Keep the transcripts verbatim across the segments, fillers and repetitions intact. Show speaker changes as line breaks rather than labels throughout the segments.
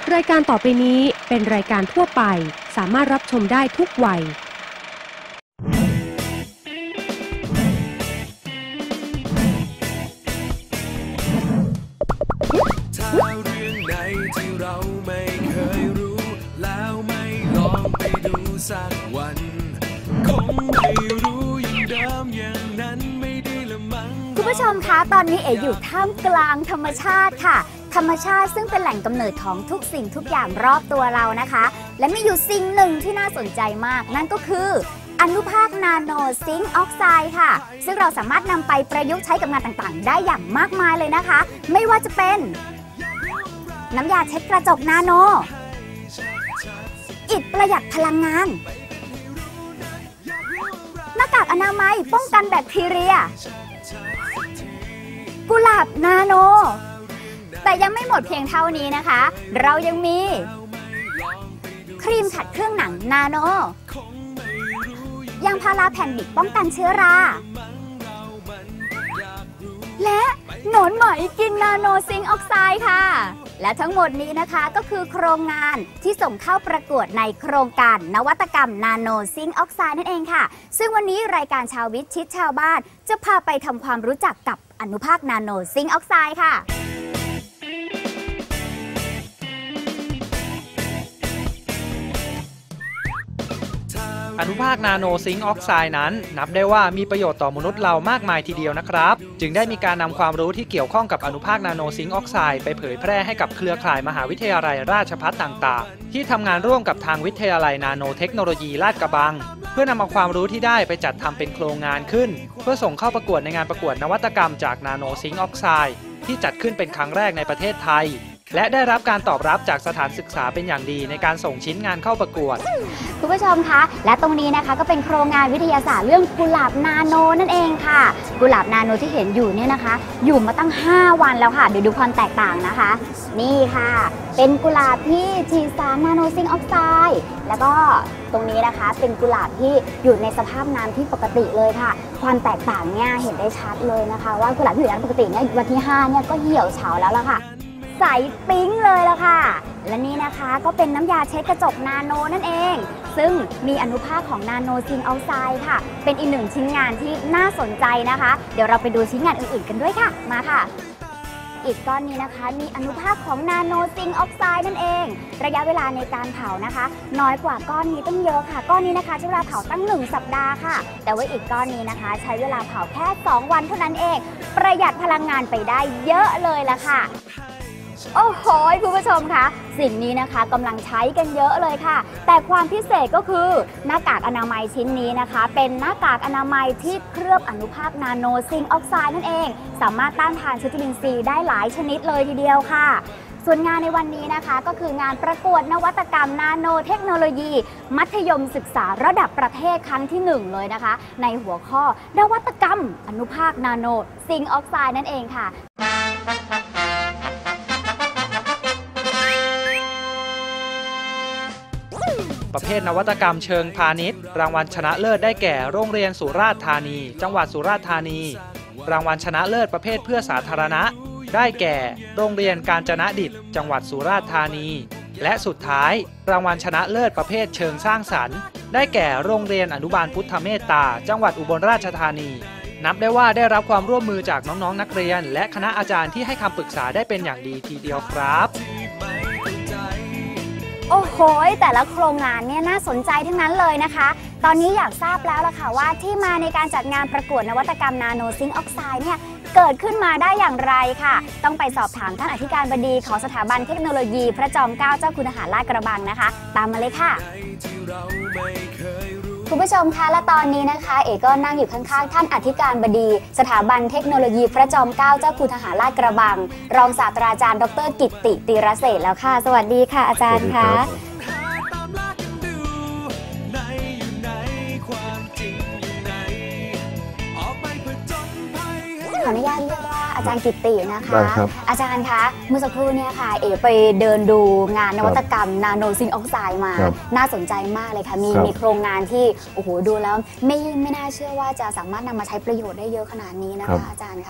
รายการต่อไปนี้เป็นรายการทั่วไปสามารถรับชมได้ทุกวัย
ถ้าเรื่องไหนที่เราไม่เคยรู้แล้วไม่ลองไปดูสักวันคงไม่รู้อย่างเดิมอย่างนั้นไม่ได้ละมั้งคุณผู้ชมคะตอนนี้เอ๋อยู่ท่ามกลางธรรมชาติค่ะธรรมชาติซึ่งเป็นแหล่งกำเนิดของทุกสิ่งทุกอย่างรอบตัวเรานะคะและมีอยู่สิ่งหนึ่งที่น่าสนใจมากนั่นก็คืออนุภาคนาโนซิงค์ออกไซด์ค่ะซึ่งเราสามารถนำไปประยุกต์ใช้กับงานต่างๆได้อย่างมากมายเลยนะคะไม่ว่าจะเป็นน้ำยาเช็ดกระจกนาโนอิฐประหยัดพลังงานหน้ากากอนามัยป้องกันแบคทีเรียกุหลาบนาโนแต่ยังไม่หมดเพียงเท่านี้นะคะเรายังมีครีมขัดเครื่องหนังนาโนยางพาราแผ่นบิดป้องกันเชื้อราและหนอนไหมกินนาโนซิงค์ออกไซด์ค่ะและทั้งหมดนี้นะคะก็คือโครงงานที่ส่งเข้าประกวดในโครงการนวัตกรรมนาโนซิงค์ออกไซด์นั่นเองค่ะซึ่งวันนี้รายการชาววิทย์ชิดชาวบ้านจะพาไปทำความรู้จักกับอนุภาคนาโนซิงค์ออกไซด์ค่ะ
อนุภาคนาโนซิงค์ออกไซด์นั้นนับได้ว่ามีประโยชน์ต่อมนุษย์เรามากมายทีเดียวนะครับจึงได้มีการนำความรู้ที่เกี่ยวข้องกับอนุภาคนาโนซิงค์ออกไซด์ไปเผยแพร่ให้กับเครือข่ายมหาวิทยาลัยราชภัฏต่างๆที่ทำงานร่วมกับทางวิทยาลัยนาโนเทคโนโลยีลาดกระบังเพื่อนำเอาความรู้ที่ได้ไปจัดทำเป็นโครงงานขึ้นเพื่อส่งเข้าประกวดในงานประกวดนวัตกรรมจากนาโนซิงค์ออกไซด์ที่จัดขึ้นเป็นครั้งแรกในประเทศไทยและได้รับการตอบรับจากสถานศึกษาเป็นอย่างดีในการส่งชิ้นงานเข้าประกวด
คุณผู้ชมคะและตรงนี้นะคะก็เป็นโครงงานวิทยาศาสตร์เรื่องกุหลาบนาโนนั่นเองค่ะกุหลาบนาโนที่เห็นอยู่เนี่ยนะคะอยู่มาตั้งห้าวันแล้วค่ะเดี๋ยวดูความแตกต่างนะคะนี่ค่ะเป็นกุหลาบที่ฉีดสารนาโนซิงค์ออกไซด์แล้วก็ตรงนี้นะคะเป็นกุหลาบที่อยู่ในสภาพน้ำที่ปกติเลยค่ะความแตกต่างเนี่ยเห็นได้ชัดเลยนะคะว่ากุหลาบที่อยู่ในน้ำปกติเนี่ยวันที่ห้าเนี่ยก็เหี่ยวเฉาแล้วล่ะค่ะใสปิ๊งเลยละค่ะและนี่นะคะก็เป็นน้ำยาเช็ดกระจกนาโนนั่นเองซึ่งมีอนุภาคของนาโนซิงค์ออกไซด์ค่ะเป็นอีกหนึ่งชิ้นงานที่น่าสนใจนะคะเดี๋ยวเราไปดูชิ้นงานอื่นๆกันด้วยค่ะมาค่ะอิฐก้อนนี้นะคะมีอนุภาคของนาโนซิงค์ออกไซด์นั่นเองระยะเวลาในการเผานะคะน้อยกว่าก้อนนี้ตั้งเยอะค่ะก้อนนี้นะคะใช้เวลาเผาตั้งหนึ่งสัปดาห์ค่ะแต่ว่าอิฐก้อนนี้นะคะใช้เวลาเผาแค่สองวันเท่านั้นเองประหยัดพลังงานไปได้เยอะเลยล่ะค่ะโอ้โหคุณผู้ชมคะสิ่งนี้นะคะกำลังใช้กันเยอะเลยค่ะแต่ความพิเศษก็คือหน้ากากอนามัยชิ้นนี้นะคะเป็นหน้ากากอนามัยที่เคลือบอนุภาคนาโนซิงค์ออกไซด์นั่นเองสามารถต้านทานเชื้อจุลินทรีย์ได้หลายชนิดเลยทีเดียวค่ะส่วนงานในวันนี้นะคะก็คืองานประกวดนวัตกรรมนาโนเทคโนโลยีมัธยมศึกษาระดับประเทศครั้งที่หนึ่งเลยนะคะในหัวข้อนวัตกรรมอนุภาคนาโนซิงค์ออกไซด์นั่นเองค่ะ
ประเภทนวัตกรรมเชิงพาณิชย์รางวัลชนะเลิศได้แก่โรงเรียนสุราษฎร์ธานีจังหวัดสุราษฎร์ธานีรางวัลชนะเลิศประเภทเพื่อสาธารณะได้แก่โรงเรียนกาญจนดิษฐ์จังหวัดสุราษฎร์ธานีและสุดท้ายรางวัลชนะเลิศประเภทเชิงสร้างสรรค์ได้แก่โรงเรียนอนุบาลพุทธเมตตาจังหวัดอุบลราชธานีนับได้ว่าได้รับความร่วมมือจากน้องๆนักเรียนและคณะอาจารย์ที่ให้คำปรึกษาได้เป็นอย่างดีทีเดียวครับ
โอ้โหแต่ละโครงงานเนี่ยน่าสนใจทั้งนั้นเลยนะคะตอนนี้อยากทราบแล้วล่ะค่ะว่าที่มาในการจัดงานประกวดนวัตกรรมนาโนซิงค์ออกไซด์เนี่ยเกิดขึ้นมาได้อย่างไรค่ะต้องไปสอบถามท่านอธิการบดีของสถาบันเทคโนโลยีพระจอมเกล้าเจ้าคุณทหารลาดกระบังนะคะตามมาเลยค่ะคุณผู้ชมคะและตอนนี้นะคะเอกก็นั่งอยู่ข้างๆท่านอธิการบดีสถาบันเทคโนโลยีพระจอมเกล้าเจ้าคุณทหารลาดกระบังรองศาสตราจารย์ดร.กิตติตีระเศษแล้วค่ะสวัสดีค่ะอาจารย์คะขออนุญาตเรียกว่าอาจารย์กิตตินะคะอาจารย์คะเมื่อสักครู่เนี่ยค่ะเอ๋ไปเดินดูงานนวัตกรรมนาโนซิงค์ออกไซด์มาน่าสนใจมากเลยค่ะมีมีโครงงานที่โอ้โหดูแล้วไม่ไม่น่าเชื่อว่าจะสามารถนำมาใช้ประโยชน์ได้เยอะขนาดนี้นะคะอาจารย์คะ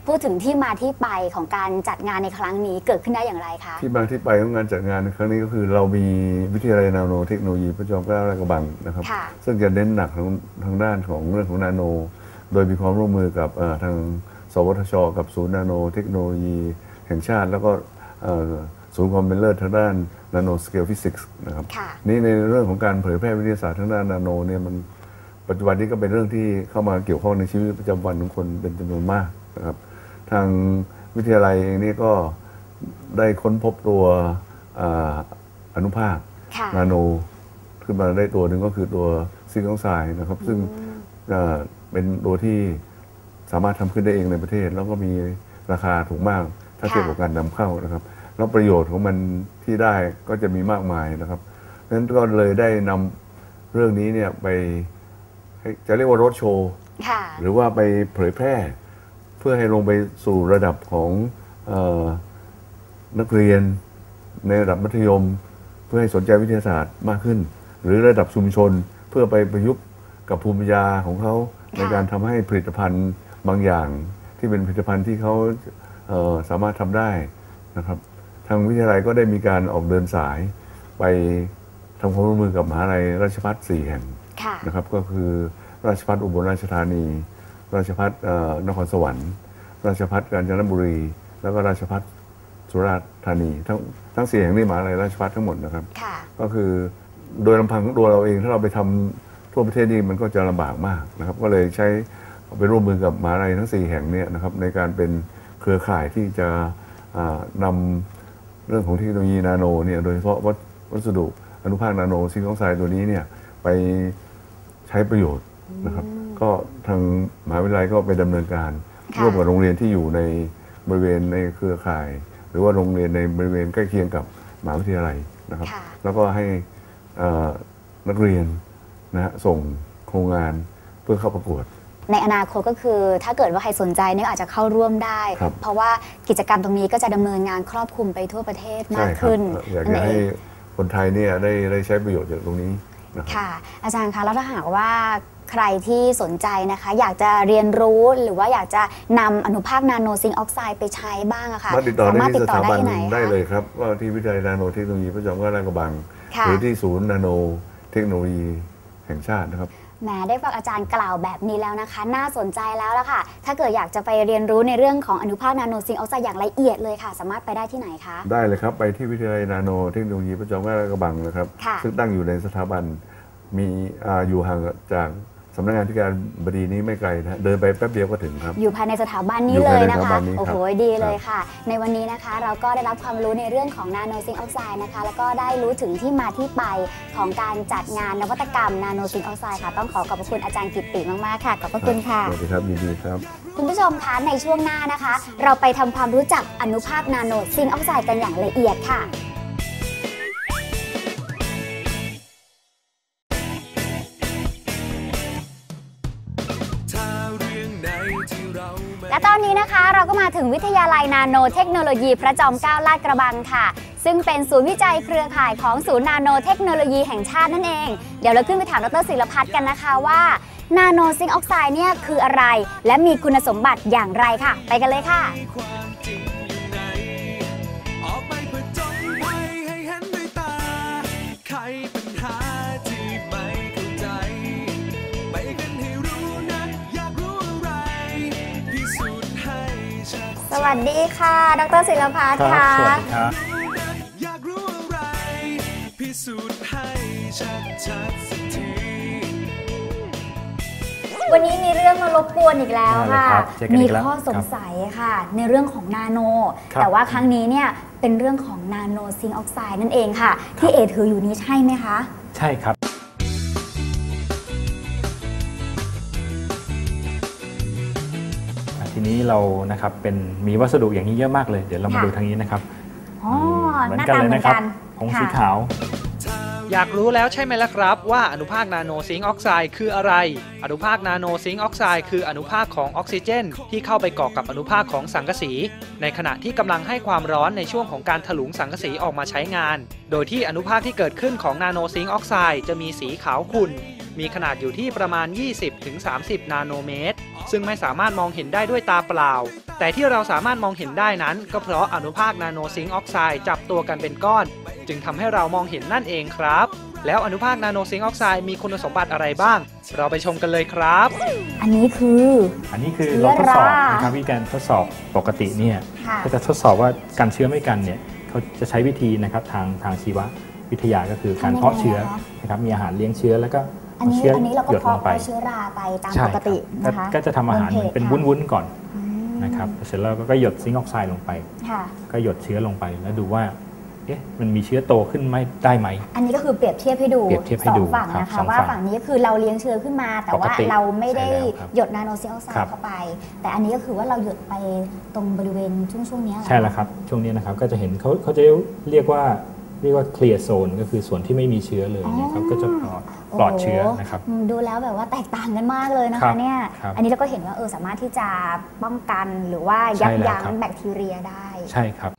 พูดถึงที่มาที่ไปของการจัดงานในครั้งนี้เกิดขึ้นได้อย่างไรคะ
ที่มาที่ไปของงานจัดงานในครั้งนี้ก็คือเรามีวิทยาลัยนาโนเทคโนโลยีพระจอมเกล้าลาดกระบังนะครับซึ่งจะเน้นหนักทางทางด้านของเรื่องของนาโนโดยมีความร่วมมือกับทางสวทช.กับศูนย์นาโนเทคโนโลยีแห่งชาติแล้วก็ศูนย์ความเป็นเลิศทางด้านนาโนสเกลฟิสิกส์นะครับนี่ในเรื่องของการเผยแพร่วิทยาศาสตร์ทางด้านนาโนเนี่ยมันปัจจุบันนี้ก็เป็นเรื่องที่เข้ามาเกี่ยวข้องในชีวิตประจำวันของคนเป็นจำนวนมากนะครับทางวิทยาลัยเองนี่ก็ได้ค้นพบตัวอนุภาคนาโนขึ้นมาได้ตัวหนึ่งก็คือตัวซิงค์ออกไซด์นะครับซึ่งเป็นตัวที่สามารถทำขึ้นได้เองในประเทศแล้วก็มีราคาถูกมากถ้าเทียบกับการนำเข้านะครับแล้วประโยชน์ของมันที่ได้ก็จะมีมากมายนะครับดังนั้นก็เลยได้นำเรื่องนี้เนี่ยไปจะเรียกว่าโรดโชว์หรือว่าไปเผยแพร่เพื่อให้ลงไปสู่ระดับของเอ่อนักเรียนในระดับมัธยมเพื่อให้สนใจวิทยาศาสตร์มากขึ้นหรือระดับชุมชนเพื่อไปประยุกต์กับภูมิปัญญาของเขาในการทำให้ผลิตภัณฑ์บางอย่างที่เป็นผลิตภัณฑ์ที่เขาเอ่อสามารถทำได้นะครับทางวิทยาลัยก็ได้มีการออกเดินสายไปทำความร่วมมือกับมหาวิทยาลัยราชภัฏสี่แห่งนะครับก็คือราชภัฏอุบลราชธานีราชภัฏนครสวรรค์ราชภัฏกาญจนบุรีแล้วก็ราชภัฏสุราษฎร์ธานีทั้งทั้งสี่แห่งนี้มหาวิทยาลัยราชภัฏทั้งหมดนะครับก็คือโดยลำพังของตัวเราเองถ้าเราไปทำทั่วประเทศนี่มันก็จะลำบากมากนะครับก็เลยใช้ไปร่วมมือกับมหาวิทยาลัยทั้งสี่แห่งนี้นะครับในการเป็นเครือข่ายที่จะนำเรื่องของเทคโนโลยีนาโนเนี่ยโดยเฉพาะวัสดุอนุภาคนาโนซิงค์ออกไซด์ตัวนี้เนี่ยไปใช้ประโยชน์นะครับก็ทางมหาวิทยาลัยก็ไปดำเนินการร่วมกับโรงเรียนที่อยู่ในบริเวณในเครือข่ายหรือว่าโรงเรียนในบริเวณใกล้เคียงกับมหาวิทยาลัยนะครับแล้วก็ให้นักเรียนนะฮะส่งโครงงานเพื่อเข้าประกวด
ในอนาคตก็คือถ้าเกิดว่าใครสนใจเนี่ยอาจจะเข้าร่วมได้เพราะว่ากิจกรรมตรงนี้ก็จะดำเนินงานครอบคลุมไปทั่วประเทศมากขึ้น
อยากจะให้คนไทยเนี่ยได้ได้ใช้ประโยชน์จากตรงนี้
ค่ะอาจารย์คะแล้วถ้าหากว่าใครที่สนใจนะคะอยากจะเรียนรู้หรือว่าอยากจะนำอนุภาคนาโนซิงค์ออกไซด์ไปใช้บ้างอะค่ะ
สามารถติดต่อได้ที่สถาบันได้เลยครับว่าที่วิทยาลัยนาโนเทคโนโลยีพระจอมเกล้าลาดกระบังหรือที่ศูนย์นาโนเทคโนโลยีแห่งชาตินะครับ
แหมได้ฟังอาจารย์กล่าวแบบนี้แล้วนะคะน่าสนใจแล้วล่ะค่ะถ้าเกิดอยากจะไปเรียนรู้ในเรื่องของอนุภาคนาโนซิงค์ออกไซด์อย่างละเอียดเลยค่ะสามารถไปได้ที่ไหนคะ
ได้เลยครับไปที่วิทยาลัยนาโนเทคโนโลยีพระจอมเกล้าลาดกระบังนะครับซึ่งตั้งอยู่ในสถาบันมีอยู่ห่างจากสำนักงานที่การบดีนี้ไม่ไกลนะเดินไปแป๊บเดียวก็ถึงครับ
อยู่ภายในสถาบันนี้เลยนะคะโอ้โหดีเลยค่ะในวันนี้นะคะเราก็ได้รับความรู้ในเรื่องของนาโนซิงค์ออกไซด์นะคะแล้วก็ได้รู้ถึงที่มาที่ไปของการจัดงานนวัตกรรมนาโนซิงค์ออกไซด์ค่ะต้องขอขอบคุณอาจารย์กิตติมากๆค่ะขอบพระคุณค่ะ
สวัสดีครับยินดีครับ
คุณผู้ชมคะในช่วงหน้านะคะเราไปทำความรู้จักอนุภาคนาโนซิงค์ออกไซด์กันอย่างละเอียดค่ะและตอนนี้นะคะเราก็มาถึงวิทยาลัยนาโนเทคโนโลยีพระจอมเกล้าลาดกระบังค่ะซึ่งเป็นศูนย์วิจัยเครือข่ายของศูนย์นาโนเทคโนโลยีแห่งชาตินั่นเองเดี๋ยวเราขึ้นไปถามดร.ศิลพัฒน์กันนะคะว่านาโนซิงค์ออกไซด์เนี่ยคืออะไรและมีคุณสมบัติอย่างไรค่ะไปกันเลยค่ะสวัสดีค่ะดร.ศิลพัฒน์ค่ะ
สวัสดีครับ
อยากรู้อะไรพิสูจน์ให้ชัดชัดสักที
วันนี้มีเรื่องมารบกวนอีกแล้วค่ะมีข้อสงสัยค่ะในเรื่องของนาโนแต่ว่าครั้งนี้เนี่ยเป็นเรื่องของนาโนซิงค์ออกไซด์นั่นเองค่ะที่เอถืออยู่นี้ใช่ไหมคะ
ใช่ครับทีนี้เรานะครับเป็นมีวัสดุอย่างนี้เยอะมากเลยเดี๋ยวเรามาดูทางนี้นะครับ
อ๋อ
เหมือนกันเลยนะครับผงสีขาว
อยากรู้แล้วใช่ไหมล่ะครับว่าอนุภาคนาโนซิงค์ออกไซด์คืออะไรอนุภาคนาโนซิงค์ออกไซด์คืออนุภาคของออกซิเจนที่เข้าไปเกาะกับอนุภาคของสังกะสีในขณะที่กำลังให้ความร้อนในช่วงของการถลุงสังกะสีออกมาใช้งานโดยที่อนุภาคที่เกิดขึ้นของนาโนซิงค์ออกไซด์จะมีสีขาวขุ่นมีขนาดอยู่ที่ประมาณ ยี่สิบถึงสามสิบ นาโนเมตรซึ่งไม่สามารถมองเห็นได้ด้วยตาเปล่าแต่ที่เราสามารถมองเห็นได้นั้นก็เพราะอนุภาคนาโนซิงค์ออกไซด์จับตัวกันเป็นก้อนจึงทำให้เรามองเห็นนั่นเองครับแล้วอนุภาคนาโนซิงค์ออกไซด์มีคุณสมบัติอะไรบ้างเราไปชมกันเลยครับ
อันนี้คือ
อันนี้คือเราทดสอบนะครับวิธีการทดสอบปกติเนี่ยก็จะทดสอบว่ากันเชื้อไม่กันเนี่ยเขาจะใช้วิธีนะครับทางทางชีววิทยาก็คือการเพาะเชื้อนะครับมีอาหารเลี้ยงเชื้อแล้วก็
อันนี้อันนี้เราก็เพาะเชื้อราไปตามปกตินะคะ
ก็จะทำอาหารเหมือนเป็นวุ้นๆก่อนนะครับเสร็จแล้วก็หยดซิงค์ออกไซด์ลงไปก็หยดเชื้อลงไปแล้วดูว่าเอ๊ะมันมีเชื้อโตขึ้นไม่ได้ไหม
อันนี้ก็คือเปรียบเทียบให้ดูสองฝั่งนะคะว่าฝั่งนี้คือเราเลี้ยงเชื้อขึ้นมาแต่ว่าเราไม่ได้หยดนาโนซิงค์ออกไซด์เข้าไปแต่อันนี้ก็คือว่าเราหยดไปตรงบริเวณช่วงช่วงนี้
ใช่แล้วครับช่วงนี้นะครับก็จะเห็นเขาเขาจะเรียกว่าเรียกว่าเคลียร์โซนก็คือส่วนที่ไม่มีเชื้อเลยนะครับก็จะปลอดปลอดเชื้อนะครับ
ดูแล้วแบบว่าแตกต่างกันมากเลยนะคะเนี่ยอันนี้เราก็เห็นว่าเออสามารถที่จะป้องกันหรือว่ายับยั้งแบคทีเรียได้
ใช่ครับ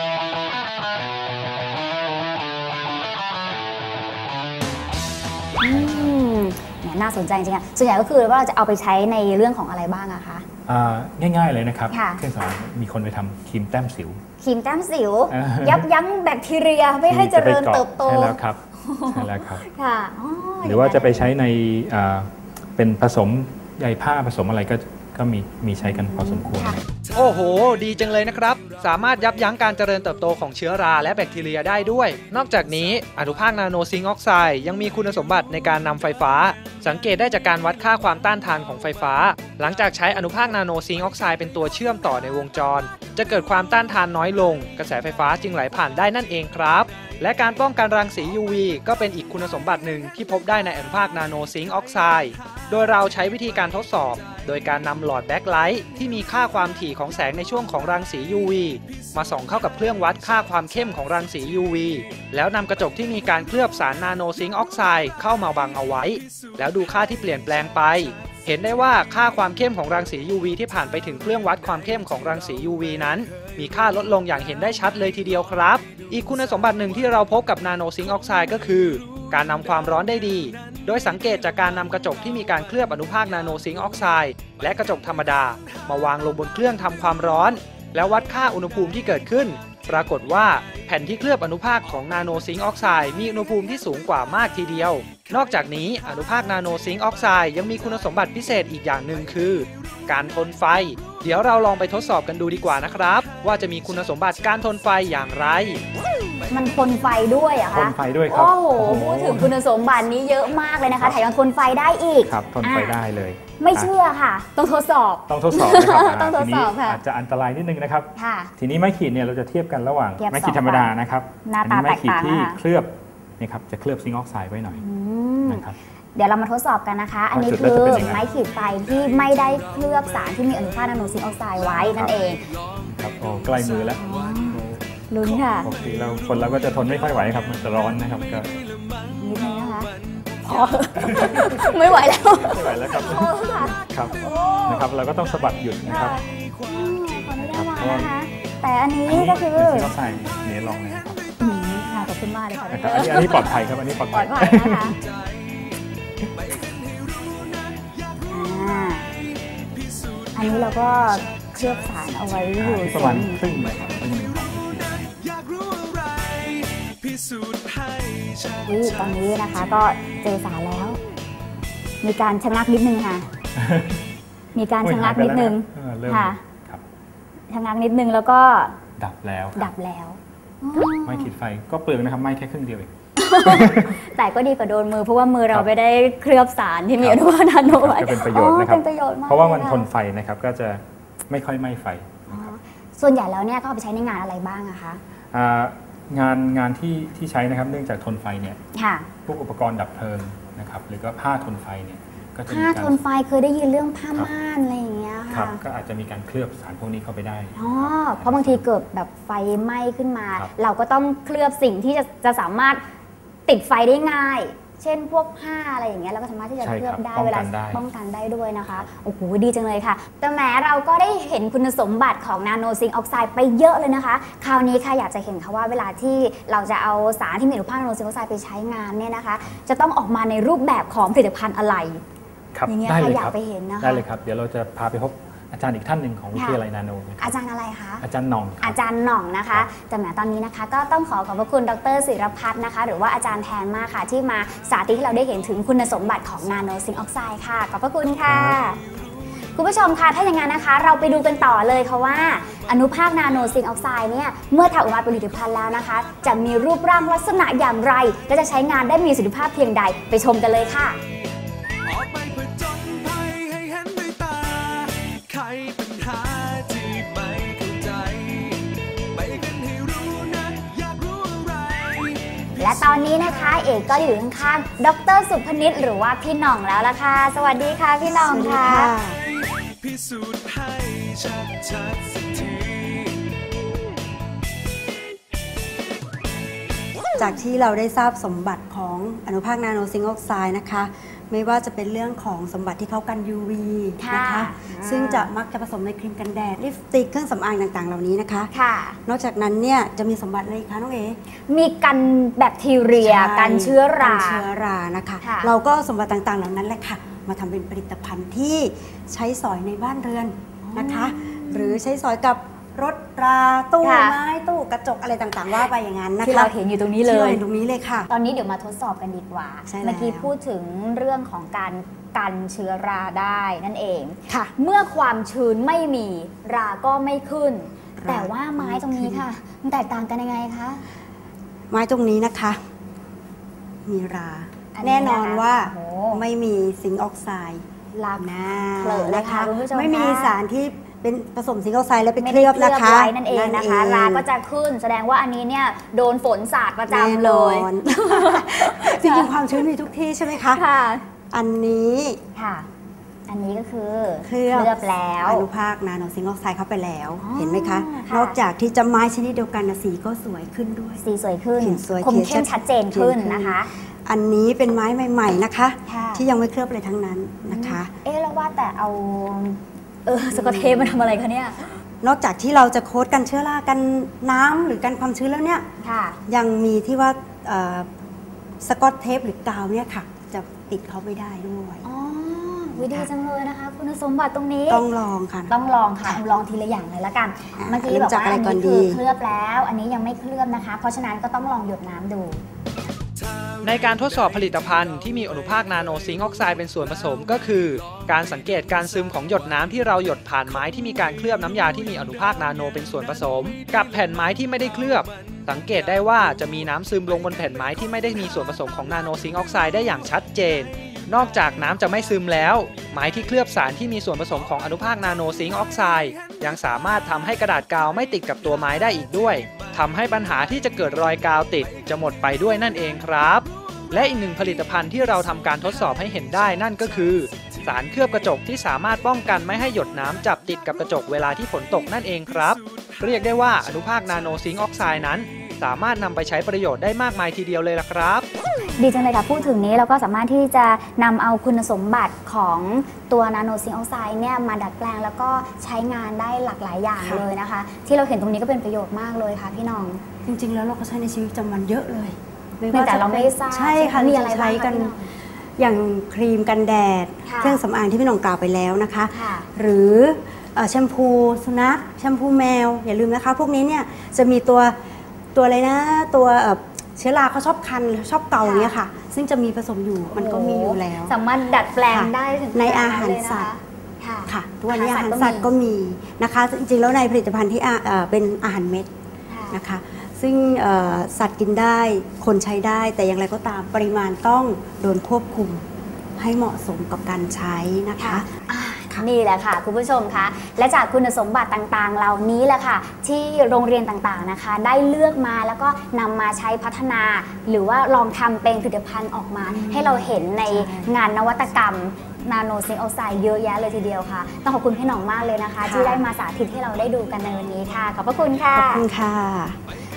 น่าสนใจจริงๆส่วนใหญ่ก็คือว่าเราจะเอาไปใช้ในเรื่องของอะไรบ้างอะคะ
ง่ายๆเลยนะครับเครื่องสำอางมีคนไปทำครีมแต้มสิว
ครีมแต้มสิวยับยั้งแบคทีเรียไม่ให้เจริญเติบโต
ใช่แล้วครับใช่แล้วครับหรือว่าจะไปใช้ในเป็นผสมใยผ้าผสมอะไรก็ก็มีมีใช้กันพอสมควร
โอ้โหดีจังเลยนะครับสามารถยับยั้งการเจริญเติบโตของเชื้อราและแบคทีเรียได้ด้วยนอกจากนี้อนุภาคนาโนซิงค์ออกไซด์ยังมีคุณสมบัติในการนำไฟฟ้าสังเกตได้จากการวัดค่าความต้านทานของไฟฟ้าหลังจากใช้อนุภาคนาโนซิงค์ออกไซด์เป็นตัวเชื่อมต่อในวงจรจะเกิดความต้านทานน้อยลงกระแสไฟฟ้าจึงไหลผ่านได้นั่นเองครับและการป้องกันรังสี ยู วี ก็เป็นอีกคุณสมบัติหนึ่งที่พบได้ในอนุภาคนาโนซิงค์ออกไซด์โดยเราใช้วิธีการทดสอบโดยการนำหลอดแบ็คไลท์ที่มีค่าความถี่ของแสงในช่วงของรังสี ยู วี มาส่องเข้ากับเครื่องวัดค่าความเข้มของรังสี ยู วี แล้วนำกระจกที่มีการเคลือบสารนาโนซิงค์ออกไซด์เข้ามาบังเอาไว้แล้วดูค่าที่เปลี่ยนแปลงไปเห็นได้ว่าค่าความเข้มของรังสี ยู วี ที่ผ่านไปถึงเครื่องวัดความเข้มของรังสี ยู วี นั้นมีค่าลดลงอย่างเห็นได้ชัดเลยทีเดียวครับอีกคุณสมบัติหนึ่งที่เราพบกับนาโนซิงค์ออกไซด์ก็คือการนำความร้อนได้ดีโดยสังเกตจากการนำกระจกที่มีการเคลือบอนุภาคนาโนซิงค์ออกไซด์และกระจกธรรมดามาวางลงบนเครื่องทำความร้อนแล้ววัดค่าอุณหภูมิที่เกิดขึ้นปรากฏว่าแผ่นที่เคลือบอนุภาคของนาโนซิงค์ออกไซด์มีอุณหภูมิที่สูงกว่ามากทีเดียวนอกจากนี้อนุภาคนาโนซิงค์ออกไซด์ยังมีคุณสมบัติพิเศษอีกอย่างหนึ่งคือการทนไฟเดี๋ยวเราลองไปทดสอบกันดูดีกว่านะครับว่าจะมีคุณสมบัติการทนไฟอย่างไร
มันทนไฟด้วยอะคะ
ทนไฟด้วยครับ
โอ้โหพูดถึงคุณสมบัตินี้เยอะมากเลยนะคะแถมยังทนไฟได้อีก
ครับทนไฟได้เลย
ไม่เชื่อค่ะต้องทดสอบ
ต้องทดสอบนะครับต้องทดสอบค่ะอาจจะอันตรายนิดนึงนะครับทีนี้ไม้ขีดเนี่ยเราจะเทียบกันระหว่างไม้ขีดธรรมดานะครับอันนี้ไม้ขีดที่เคลือบนี่ครับจะเคลือบซิงค์ออกไซด์ไว้หน่อยนะครับ
เดี๋ยวเรามาทดสอบกันนะคะอันนี้คือไม้ขีดไฟที่ไม่ได้เคลือบสารที่มีอนุภาคนาโนซิงค์ออกไซด์ไว้นั่นเอง
ครับโอ้ใกล้มือแล้ว
ลุ้นค่ะ
ปกติเราคนเราก็จะทนไม่ค่อยไหวครับมันจะร้อนนะครับก็
นิดนึงนะคะพอไม่ไหวแล้ว
ไม่ไหวแล้วครับครับนะครับเราก็ต้องสะบัดหยุดนะครับ
ขอไม่ได้มานะคะแต่อันนี้ก็คือ
ต้องใส่เนื้อลองนะครับ
ค่ะขอบคุณมากเลยค่ะ
อันนี้อันนี้ปลอดภัยครับอันนี้ปลอดภัย
นะคะอันนี้เราก็เคลือบสารเอาไว้อยู่
ประมาณครึ่งเลยครับ
นี่ตอนนี้นะคะก็เจอสารแล้วมีการชะงักนิดนึงค่ะมีการชะงักนิดนึงค่ะชะงักนิดนึงแล้วก็
ดับแล้ว
ดับแล้ว
ไม่ขีดไฟก็เปลืองนะครับไม่แค่ครึ่งเดียวเอง
แต่ก็ดีกว่าโดนมือเพราะว่ามือเราไม่ได้เคลือบสารที่มีอนุภาคนาโนไว้
จะเป็นประโยชน์นะครับเพราะว่ามันทนไฟนะครับก็จะไม่ค่อยไหม้ไฟ
ส่วนใหญ่แล้วเนี่ยก็เอาไปใช้ในงานอะไรบ้างอะคะ
งานงานที่ที่ใช้นะครับเนื่องจากทนไฟเนี่ยพวกอุปกรณ์ดับเพลิงนะครับหรือก็ผ้าทนไฟเนี่ย
ก็จะผ้าทนไฟเคยได้ยินเรื่องผ้าม่านอะไรอย่างเงี้ยค่ะ
ก็อาจจะมีการเคลือบสารพวกนี้เข้าไปได้
อ๋อเพราะบางทีเกิดแบบไฟไหม้ขึ้นมาเราก็ต้องเคลือบสิ่งที่จะจะสามารถติดไฟได้ง่ายเช่นพวกผ้าอะไรอย่างเงี้ยเราก็สามารถที่จะเคลือบได้เวลาป้องกันได้ด้วยนะคะโอ้โหดีจังเลยค่ะแต่แม้เราก็ได้เห็นคุณสมบัติของนาโนซิงค์ออกไซด์ไปเยอะเลยนะคะคราวนี้ค่ะอยากจะเห็นค่ะว่าเวลาที่เราจะเอาสารที่มีอนุภาคนาโนซิงค์ออกไซด์ไปใช้งานเนี่ยนะคะจะต้องออกมาในรูปแบบของผลิตภัณฑ์อะไรอย่างเงี้ยค่ะอยากไปเห็นนะคะ
ได้เลยครับเดี๋ยวเราจะพาไปพบอาจารย์อีกท่านหนึ่งของวิทยาลัยนาโน
อาจารย์อะไรคะ
อาจารย์หน่อง
อาจารย์หน่องนะคะแต่แหมตอนนี้นะคะก็ต้องขอขอบพระคุณดร.ศิรพัฒน์นะคะหรือว่าอาจารย์แทนมากค่ะที่มาสาธิตให้เราได้เห็นถึงคุณสมบัติของนาโนซิงค์ออกไซด์ค่ะขอบพระคุณค่ะคุณผู้ชมคะถ้าอย่างนั้นนะคะเราไปดูกันต่อเลยค่ะว่าอนุภาคนาโนซิงค์ออกไซด์เนี่ยเมื่อทำออกมาเป็นผลิตภัณฑ์แล้วนะคะจะมีรูปร่างลักษณะอย่างไรและจะใช้งานได้มีประสิทธิภาพเพียงใดไปชมกันเลยค่ะและตอนนี้นะคะเอกก็อยู่ข้างๆดร.สุพนิชหรือว่าพี่หน่องแล้วล่ะค่ะสวัสดีค่ะพี่หน่องค่ะพิสูจน์ให้ชัดชัดสักที
จากที่เราได้ทราบสมบัติของอนุภาคนาโนซิงค์ออกไซด์นะคะไม่ว่าจะเป็นเรื่องของสมบัติที่เขากัน ยู วี นะคะซึ่งจะมักจะผสมในครีมกันแดดลิปสติกเครื่องสำอางต่างๆเหล่านี้นะคะนอกจากนั้นเนี่ยจะมีสมบัติอะไรอีกคะน้องเอ๋
มีกันแบคทีเรียกันเชื้อรา
เชื้อรานะคะเราก็สมบัติต่างๆเหล่านั้นแหละค่ะมาทำเป็นผลิตภัณฑ์ที่ใช้สอยในบ้านเรือนนะคะหรือใช้สอยกับรถราตู้ไม้ตู้กระจกอะไรต่างๆว่าไปอย่างนั้นนะคะ
ที่เราเห็นอยู่ตรงนี้เลยที่เรา
เห็นตรงนี้เลยค่ะ
ตอนนี้เดี๋ยวมาทดสอบกันดีกว่าเมื่อกี้พูดถึงเรื่องของการกันเชื้อราได้นั่นเองค่ะเมื่อความชื้นไม่มีราก็ไม่ขึ้นแต่ว่าไม้ตรงนี้ค่ะมันแตกต่างกันยังไงคะ
ไม้ตรงนี้นะคะมีราแน่นอนว่าไม่มีซิงค์ออกไซด์
ลา
หน้า
นะคะ
ไม่มีสารที่เป็นผสมซิงค์ออกไซด์แล้วไปเคลือบนะคะ
นั่นเองนะคะราก็จะขึ้นแสดงว่าอันนี้เนี่ยโดนฝนสาดประจำเลย
จริงๆความชื้นมีทุกที่ใช่ไหมคะ
ค่ะ
อันนี้
ค่ะอันนี้ก็คือ
เคลือบแล้วอนุภาคนาโนซิงค์ออกไซด์เข้าไปแล้วเห็นไหมคะนอกจากที่จะไม้ชนิดเดียวกันสีก็สวยขึ้นด้วย
สีสวยขึ้นคมเข้มชัดเจนขึ้นนะคะ
อันนี้เป็นไม้ใหม่ๆนะคะที่ยังไม่เคลือบอะไรทั้งนั้นนะคะ
เอ๊ะแล้วว่าแต่เอาเออสกอตเทปมันทำอะไรคะเนี่ย
นอกจากที่เราจะโค้ดกันเชื้อรากันน้ำหรือกันความชื้นแล้วเนี่ยยังมีที่ว่าสกอตเทปหรือกาวเนี่ยค่ะจะติดเข้าไปได้ด้วย
อ๋อวิดีจังเลยนะคะคุณสมบัติตรงนี้
ต้องลองค่ะ
ต้องลองค่ะลองทีละอย่างเลยละกันเมื่อกี้บอกว่าอันนี้คือเคลือบแล้วอันนี้ยังไม่เคลือบนะคะเพราะฉะนั้นก็ต้องลองหยดน้ำดู
ในการทดสอบผลิตภัณฑ์ที่มีอนุภาคนาโนซิงค์ออกไซด์เป็นส่วนผสมก็คือการสังเกตการซึมของหยดน้ำที่เราหยดผ่านไม้ที่มีการเคลือบน้ำยาที่มีอนุภาคนาโนเป็นส่วนผสมกับแผ่นไม้ที่ไม่ได้เคลือบสังเกตได้ว่าจะมีน้ำซึมลงบนแผ่นไม้ที่ไม่ได้มีส่วนผสมของนาโนซิงค์ออกไซด์ได้อย่างชัดเจนนอกจากน้ำจะไม่ซึมแล้วไม้ที่เคลือบสารที่มีส่วนผสมของอนุภาคนาโนซิงค์ออกไซด์ยังสามารถทำให้กระดาษกาวไม่ติดกับตัวไม้ได้อีกด้วยทำให้ปัญหาที่จะเกิดรอยกาวติดจะหมดไปด้วยนั่นเองครับและอีกหนึ่งผลิตภัณฑ์ที่เราทำการทดสอบให้เห็นได้นั่นก็คือสารเคลือบกระจกที่สามารถป้องกันไม่ให้หยดน้ำจับติดกับกระจกเวลาที่ฝนตกนั่นเองครับเรียกได้ว่าอนุภาคนาโนซิงค์ออกไซด์นั้นสามารถนำไปใช้ประโยชน์ได้มากมายทีเดียวเลยล่ะครับ
ดีจังเลยค่ะพูดถึงนี้เราก็สามารถที่จะนำเอาคุณสมบัติของตัวนาโนซิงค์ออกไซด์เนี่ยมาดัดแปลงแล้วก็ใช้งานได้หลากหลายอย่างเลยนะคะที่เราเห็นตรงนี้ก็เป็นประโยชน์มากเลยค่ะพี่น้อง
จริงๆแล้วเราก็ใช้ในชีวิตประจำวันเยอะเลย
แต่เราไม่ทราบ
ใช่ค่ะมีอะไรใช้กันอย่างครีมกันแดดเครื่องสำอางที่พี่น้องกล่าวไปแล้วนะคะหรือแชมพูสุนัขแชมพูแมวอย่าลืมนะคะพวกนี้เนี่ยจะมีตัวตัวอะไรนะตัวเชื้อราเขาชอบคันชอบเกาเนี่ยค่ะซึ่งจะมีผสมอยู่มันก็มีอยู่แล้ว
สามารถดัดแปลงได้
ในอาหารสัตว์ค่ะตัวนี้อาหารสัตว์ก็มีนะคะจริงๆแล้วในผลิตภัณฑ์ที่เป็นอาหารเม็ดนะคะซึ่งสัตว์กินได้คนใช้ได้แต่อย่างไรก็ตามปริมาณต้องโดนควบคุมให้เหมาะสมกับการใช้นะคะ
นี่แหละค่ะคุณผู้ชมคะและจากคุณสมบัติต่างๆเหล่านี้แหละค่ะที่โรงเรียนต่างๆนะคะได้เลือกมาแล้วก็นำมาใช้พัฒนาหรือว่าลองทำเป็นผลิตภัณฑ์ออกมาให้เราเห็นในงานนวัตกรรมนาโนซิงค์ออกไซด์เยอะแยะเลยทีเดียวค่ะต้องขอบคุณพี่หน่องมากเลยนะคะที่ได้มาสาธิตให้เราได้ดูกันในวันนี้ค่ะขอบพระคุณค่ะ
ขอบคุณค่ะ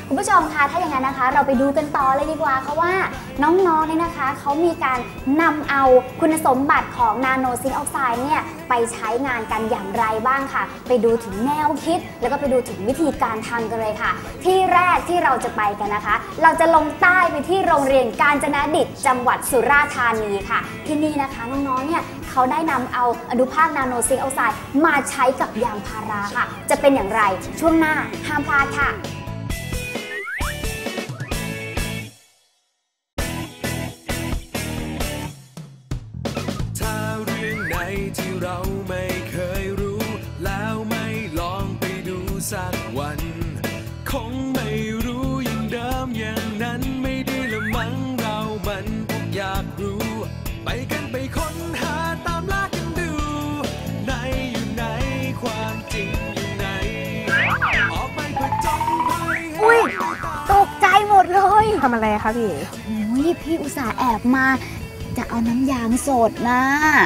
คุณผู้ชมคะถ้าอย่างนั้นนะคะเราไปดูกันต่อเลยดีกว่าค่ะว่าน้องๆเนี่ยนะคะเขามีการนำเอาคุณสมบัติของนาโนซิงค์ออกไซด์เนี่ยไปใช้งานกันอย่างไรบ้างค่ะไปดูถึงแนวคิดแล้วก็ไปดูถึงวิธีการทำกันเลยค่ะที่แรกที่เราจะไปกันนะคะเราจะลงใต้ไปที่โรงเรียนกาญจนดิตจังหวัดสุราษฎร์ธานีค่ะที่นี่นะคะน้องๆเนี่ยเขาได้นำเอาอนุภาคนาโนซิงค์ออกไซด์มาใช้กับยางพาราค่ะจะเป็นอย่างไรช่วงหน้าห้ามพลาดค่ะ
ถ้าเรื่องไหนที่เราไม่เคยรู้แล้วไม่ลองไปดูสักวันคงไม่รู้อย่างเดิมอย่างนั้นไม่ได้ละมั้งเรามันพวกอยากรู้ไปกันไปค้นหาตามล่ากันดูไหนอยู่ไหนความจริงอยู่ไหนออกไปเพื่อจ้องไปอุ้ย
ตกใจหมดเลย
ทำอะไรคะพี่
โอ้ยพี่อุตส่าห์แอบมาจะเอาน้ำยางสดนะ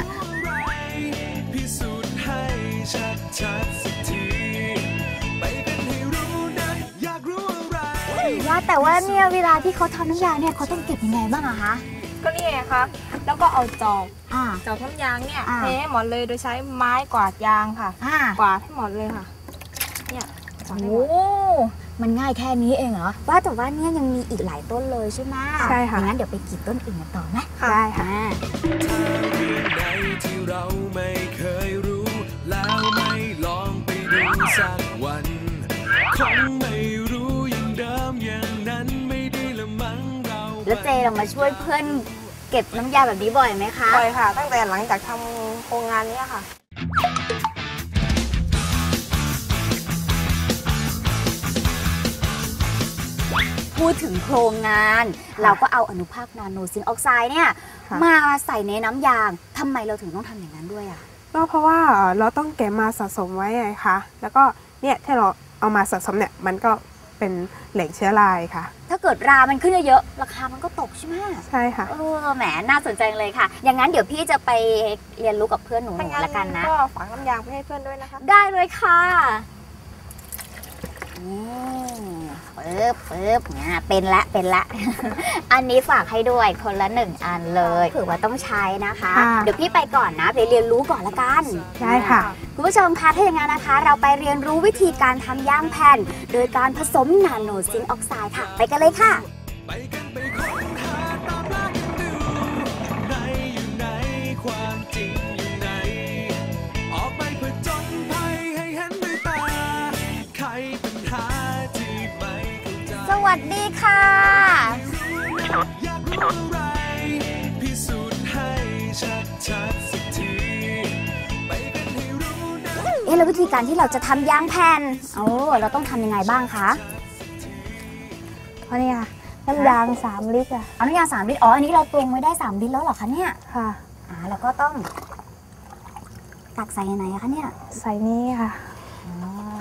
พิสูจน์ให้ชัดๆสักทีไปกันให้รู้นะอยากรู้อะไร
ว่าแต่ว่าเนี่ยเวลาที่เขาทำน้ำยางเนี่ยเขาต้องเก็บยังไงบ้างอะคะ
ก็นี่ไงคะแล้วก็เอาจอก
อ่า
จอกน้ำยางเนี่ยเทให้หมดเลยโดยใช้ไม้กวาดยางค่ะกวาดให้หมดเลยค่ะเนี่ย
โอ้มันง่ายแค่นี้เองเหรอว่าแต่ว่าเนี่ยยังมีอีกหลายต้นเลยใช่ไหม
ใช่ค่ะ
งั้นเดี๋ยวไปกรีดต้นอื่นกันต่อนะ
ได้ค่ะ
ถ้าเรื่องใดที่เราไม่เคยรู้แล้วไม่ลองไปดูสักวันคงไม่รู้อย่างเดิมอย่างนั้นไม่ได้ละมั้งเรา
แล้วเจเรามาช่วยเพื่อนเก็บน้ำยาแบบนี้บ่อยไหมคะ
บ่อยค่ะตั้งแต่หลังจากทำโครงงานนี้ค่ะ
พูดถึงโครงงานเราก็เอาอนุภาคนาโนซิงค์ออกไซด์เนี่ยมาใส่ในน้ำยางทำไมเราถึงต้องทำอย่างนั้นด้วยอ่ะ
ก็เพราะว่าเราต้องเก็บมาสะสมไว้ไงคะแล้วก็เนี่ยถ้าเราเอามาสะสมเนี่ยมันก็เป็นแหล่งเชื้อราค่ะ
ถ้าเกิดรามันขึ้นเยอะๆราคามันก็ตกใช่ไหม
ใช่ค่ะ
เออแหมน่าสนใจเลยค่ะอย่างนั้นเดี๋ยวพี่จะไปเรียนรู้กับเพื่อนหนูหนูละกันนะ
ก็ฝังน้ำยางไปให้เพื่อนด้วยนะคะ
ได้เลยค่ะปึ๊บปึ๊บเนี่ยเป็นละเป็นละอันนี้ฝากให้ด้วยคนละหนึ่งอันเลยถือว่าต้องใช้นะคะเดี๋ยวพี่ไปก่อนนะไปเรียนรู้ก่อนละกัน
ได้ค่ะ
คุณผู้ชมคะถ้าอย่างนั้นนะคะเราไปเรียนรู้วิธีการทำยางแผ่นโดยการผสมนาโนซิงค์ออกไซด์ค่ะไปกันเลยค่ะ
ไปกันไปค้นหาตามล่ากันดูไหนอยู่ไหนความจริงอยู่ไหนออกไปเพื่อจนภัยให้เห็นด้วยตาไขปัญหาที่ไม่เข้าใจ
สวัสดีค่ะ
อยากรู้อะไรพิสูจน์ให้ชัดๆสักทีไปกันให้รู้นะ
เอ๊ะแล้ววิธีการที่เราจะทำยางแผ่นโอ้เราต้องทำยังไงบ้างคะ
เพราะเนี่ยน้ำยางสามลิตรอะ
เอาน้ำยางสามลิตรอ๋ออันนี้เราตวงไว้ได้สามลิตรแล้วเหรอคะเนี่ย
ค่ะ
อ่าแล้วก็ต้องตักใส่ไหนคะเนี่ย
ใส่นี้ค่ะ
อ๋อ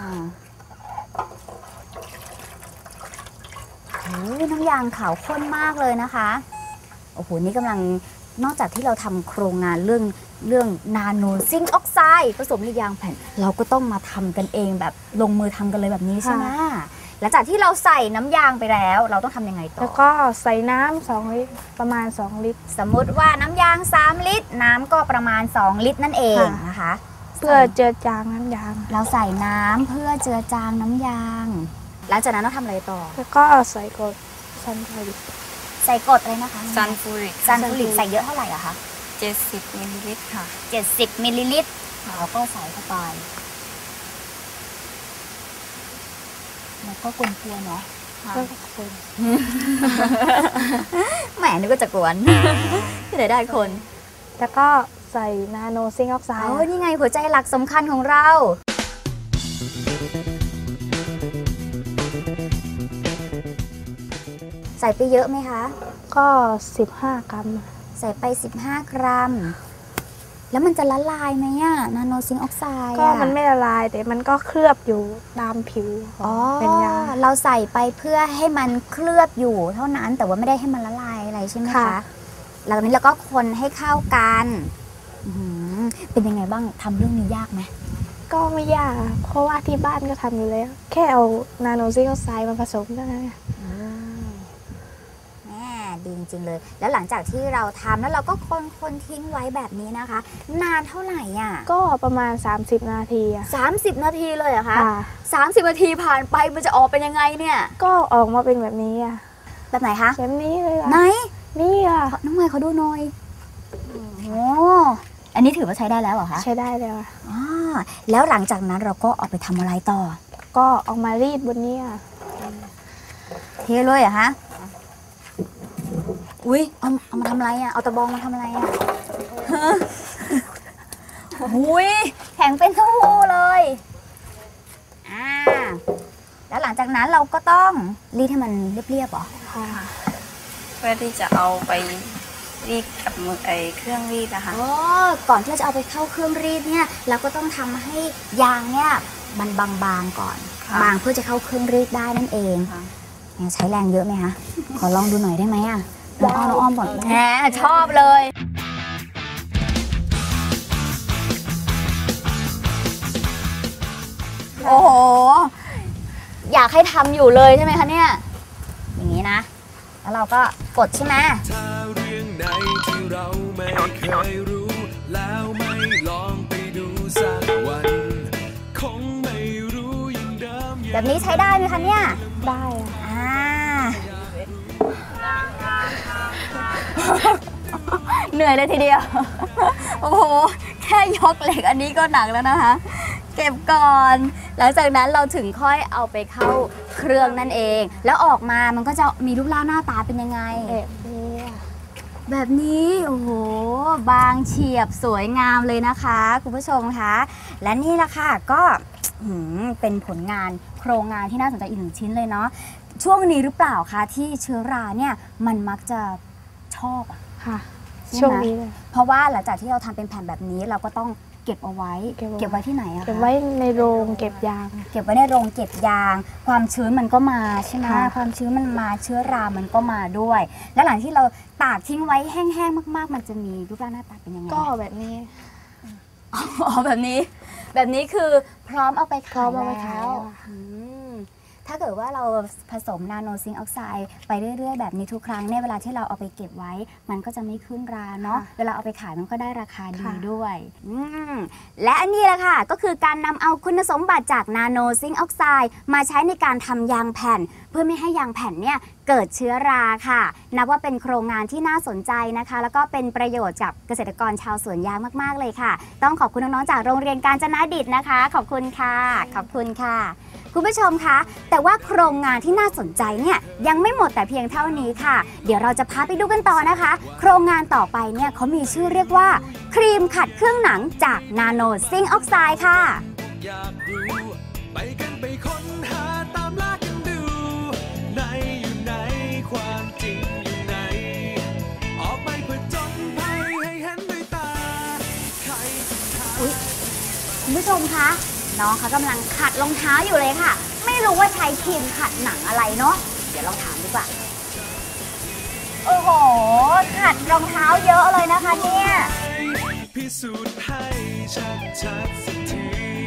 โอ้ยน้ำยางขาวข้นมากเลยนะคะโอ้โหนี่กำลังนอกจากที่เราทำโครงงานเรื่องเรื่องนาโนซิงค์ออกไซด์ผสมในยางแผ่นเราก็ต้องมาทำกันเองแบบลงมือทำกันเลยแบบนี้ใช่ไหมหลังจากที่เราใส่น้ำยางไปแล้วเราต้องทำยังไงต่อ
แล้วก็ใส่น้ำสองลิตรประมาณสองลิตร
สมมติว่าน้ำยางสามลิตรน้ำก็ประมาณสองลิตรนั่นเองนะคะ
เพื่อเจือจางน้ำยาง
เราใส่น้ำเพื่อเจือจางน้ำยางหลังจากนั้นเราทำอะไรต่อ
แล้วก็ใส่กรดซันฟูริก
ใส่กรดอะไรนะคะ
ซันฟูริก
ซันฟูริกใส่เยอะเท่าไหร่อะคะ
เจ็ดสิบมิลลิลิตรค่ะ
เจ็ดสิบมิลลิลิตรเราก็ใส่เข้าไปแล้วก็กวนๆเนาะ
ก็คน
แหมนึกว่าจะกวนที่ไหนได้คน
แล้วก็ใส่นาโนซิงค์ออกไซด์
โอ้นี่ไงหัวใจหลักสำคัญของเราใส่ไปเยอะไหมคะ
ก็สิบห้ากรัม
ใส่ไปสิบห้ากรัมแล้วมันจะละลายไหมอะนาโนซิงค์ออกไซด์
ก็มันไม่ละลายแต่มันก็เคลือบอยู่ตามผิวเป็นยา
เราใส่ไปเพื่อให้มันเคลือบอยู่เท่านั้นแต่ว่าไม่ได้ให้มันละลายอะไรใช่ไหมคะหลังจากนี้เราก็คนให้เข้ากันเป็นยังไงบ้างทำเรื่องนี้ยากไหม
ก็ไม่ยากเพราะว่าที่บ้านก็ทำอยู่แล้วแค่เอานาโนซิงค์ออกไซด์มาผสมเท่านั้น
แม่ดีจริงๆเลยแล้วหลังจากที่เราทำแล้วเราก็คนคนทิ้งไว้แบบนี้นะคะนานเท่าไหร่อ่ะ
ก็ประมาณสามสิบนาทีอะ
สามสิบนาทีเลยเหรอคะสามสิบนาทีผ่านไปมันจะออกเป็นยังไงเนี่ย
ก็ออกมาเป็นแบบนี้อะ
แบบไหนคะ
แบบนี้เลย
ไหน
นี่อะ
น้องเมย์เขาดูหน่อยโอ้อันนี้ถือว่าใช้ได้แล้วเหรอคะ
ใช้ได้แล้ว
อ๋อแล้วหลังจากนั้นเราก็เอาไปทำอะไรต่อ
ก็ออกมารีดบนนี้
เทเลยเหรอคะอุ้ยเอาเอามาทำอะไรอ่ะเอาตะบองมาทำอะไรอ่ะอุ้ยแข็งเป็นทูเลยอ่าแล้วหลังจากนั้นเราก็ต้องรีดให้มันเรียบๆหรอ
ค่ะเพื่อที่จะเอาไปรีดกับมือไอเครื่องรีดนะคะ
อ๋อก่อนที่จะเอาไปเข้าเครื่องรีดเนี่ยเราก็ต้องทำให้ยางเนี่ยมันบางๆก่อนบางเพื่อจะเข้าเครื่องรีดได้นั่นเองใช้แรงเยอะไหมคะขอลองดูหน่อยได้ไหมอ่ะน้องอ้อมน้องอ้อมก่อนแหมชอบเลยโอ้โหอยากให้ทำอยู่เลยใช่ไหมคะเนี่ยอย่างนี้นะแล้วเราก็กดใช่ไหมถ้าเรื่องไหนที่เราไม่เคยรู้แล้วไม่ลองไปดูสักวันคงไม่รู้อย่างเดิมแบบนี้ใช้ได้ไหมคะเนี่ย
ได้
อ่าเหนื่อยเลยทีเดียวโอ้โหแค่ยกเหล็กอันนี้ก็หนักแล้วนะคะเก็บก่อนหลังจากนั้นเราถึงค่อยเอาไปเข้าเครื่องนั่นเองแล้วออกมามันก็จะมีรูปร่างหน้าตาเป็นยังไงแบบนี้แบบนี้โอ้โหบางเฉียบสวยงามเลยนะคะคุณผู้ชมคะและนี่แหละค่ะก็เป็นผลงานโครงงานที่น่าสนใจอีกหนึ่งชิ้นเลยเนาะช่วงนี้หรือเปล่าคะที่เชื้อราเนี่ยมันมักจะชอบอะ
ค่ะช่วงนี้เลย
เพราะว่าหลังจากที่เราทำเป็นแผ่นแบบนี้เราก็ต้องเก็บเอาไว้เก็บไว้ที่ไหนอะคะ
เก็บไว้ในโรงเก็บยาง
เก็บไว้ในโรงเก็บยางความชื้นมันก็มาใช่ไหมความชื้นมันมาเชื้อรามันก็มาด้วยแล้วหลังที่เราตากทิ้งไว้แห้งๆมากๆมันจะมีรูปร่างหน้าตาเป็นยังไง
ก็แบบนี้
อ๋อแบบนี้แบบนี้คือพร้อมเอาไปขายแล้วถ้าเกิดว่าเราผสมนาโนซิงค์ออกไซด์ไปเรื่อยๆแบบนี้ทุกครั้งเนี่ยเวลาที่เราเอาไปเก็บไว้มันก็จะไม่ขึ้นราเนาะเวลาเอาไปขายมันก็ได้ราคาดีด้วยและอันนี้แหละค่ะก็คือการนำเอาคุณสมบัติจากนาโนซิงค์ออกไซด์มาใช้ในการทำยางแผ่นเพื่อไม่ให้ยางแผ่นเนี่ยเกิดเชื้อราค่ะนับว่าเป็นโครงงานที่น่าสนใจนะคะแล้วก็เป็นประโยชน์กับเกษตรกรชาวสวนยางมากๆเลยค่ะต้องขอบคุณน้องๆจากโรงเรียนกาญจนดิษฐ์นะคะขอบคุณค่ะขอบคุณค่ะคุณผู้ชมคะแต่ว่าโครงงานที่น่าสนใจเนี่ยยังไม่หมดแต่เพียงเท่านี้ค่ะเดี๋ยวเราจะพาไปดูกันต่อนะคะโครงงานต่อไปเนี่ยเขามีชื่อเรียกว่าครีมขัดเครื่องหนังจากนาโนซิงค์ออกไซด์ค่ะอยากรู้ไปกันไปค้นหาตามล่ากันดูไหนอยู่ไหนความจริงอยู่ไหนออกไปเพื่อจนภัยให้เห็นด้วยตาใครอุ๊ยคุณผู้ชมคะน้องเขากำลังขัดรองเท้าอยู่เลยค่ะไม่รู้ว่าใช้ครีมขัดหนังอะไรเนาะเดี๋ยวลองถามดีกว่าโอ้โหขัดรองเท้าเยอะเลยนะคะเนี่ยพิสูจน์ให้ชัดชัดสักที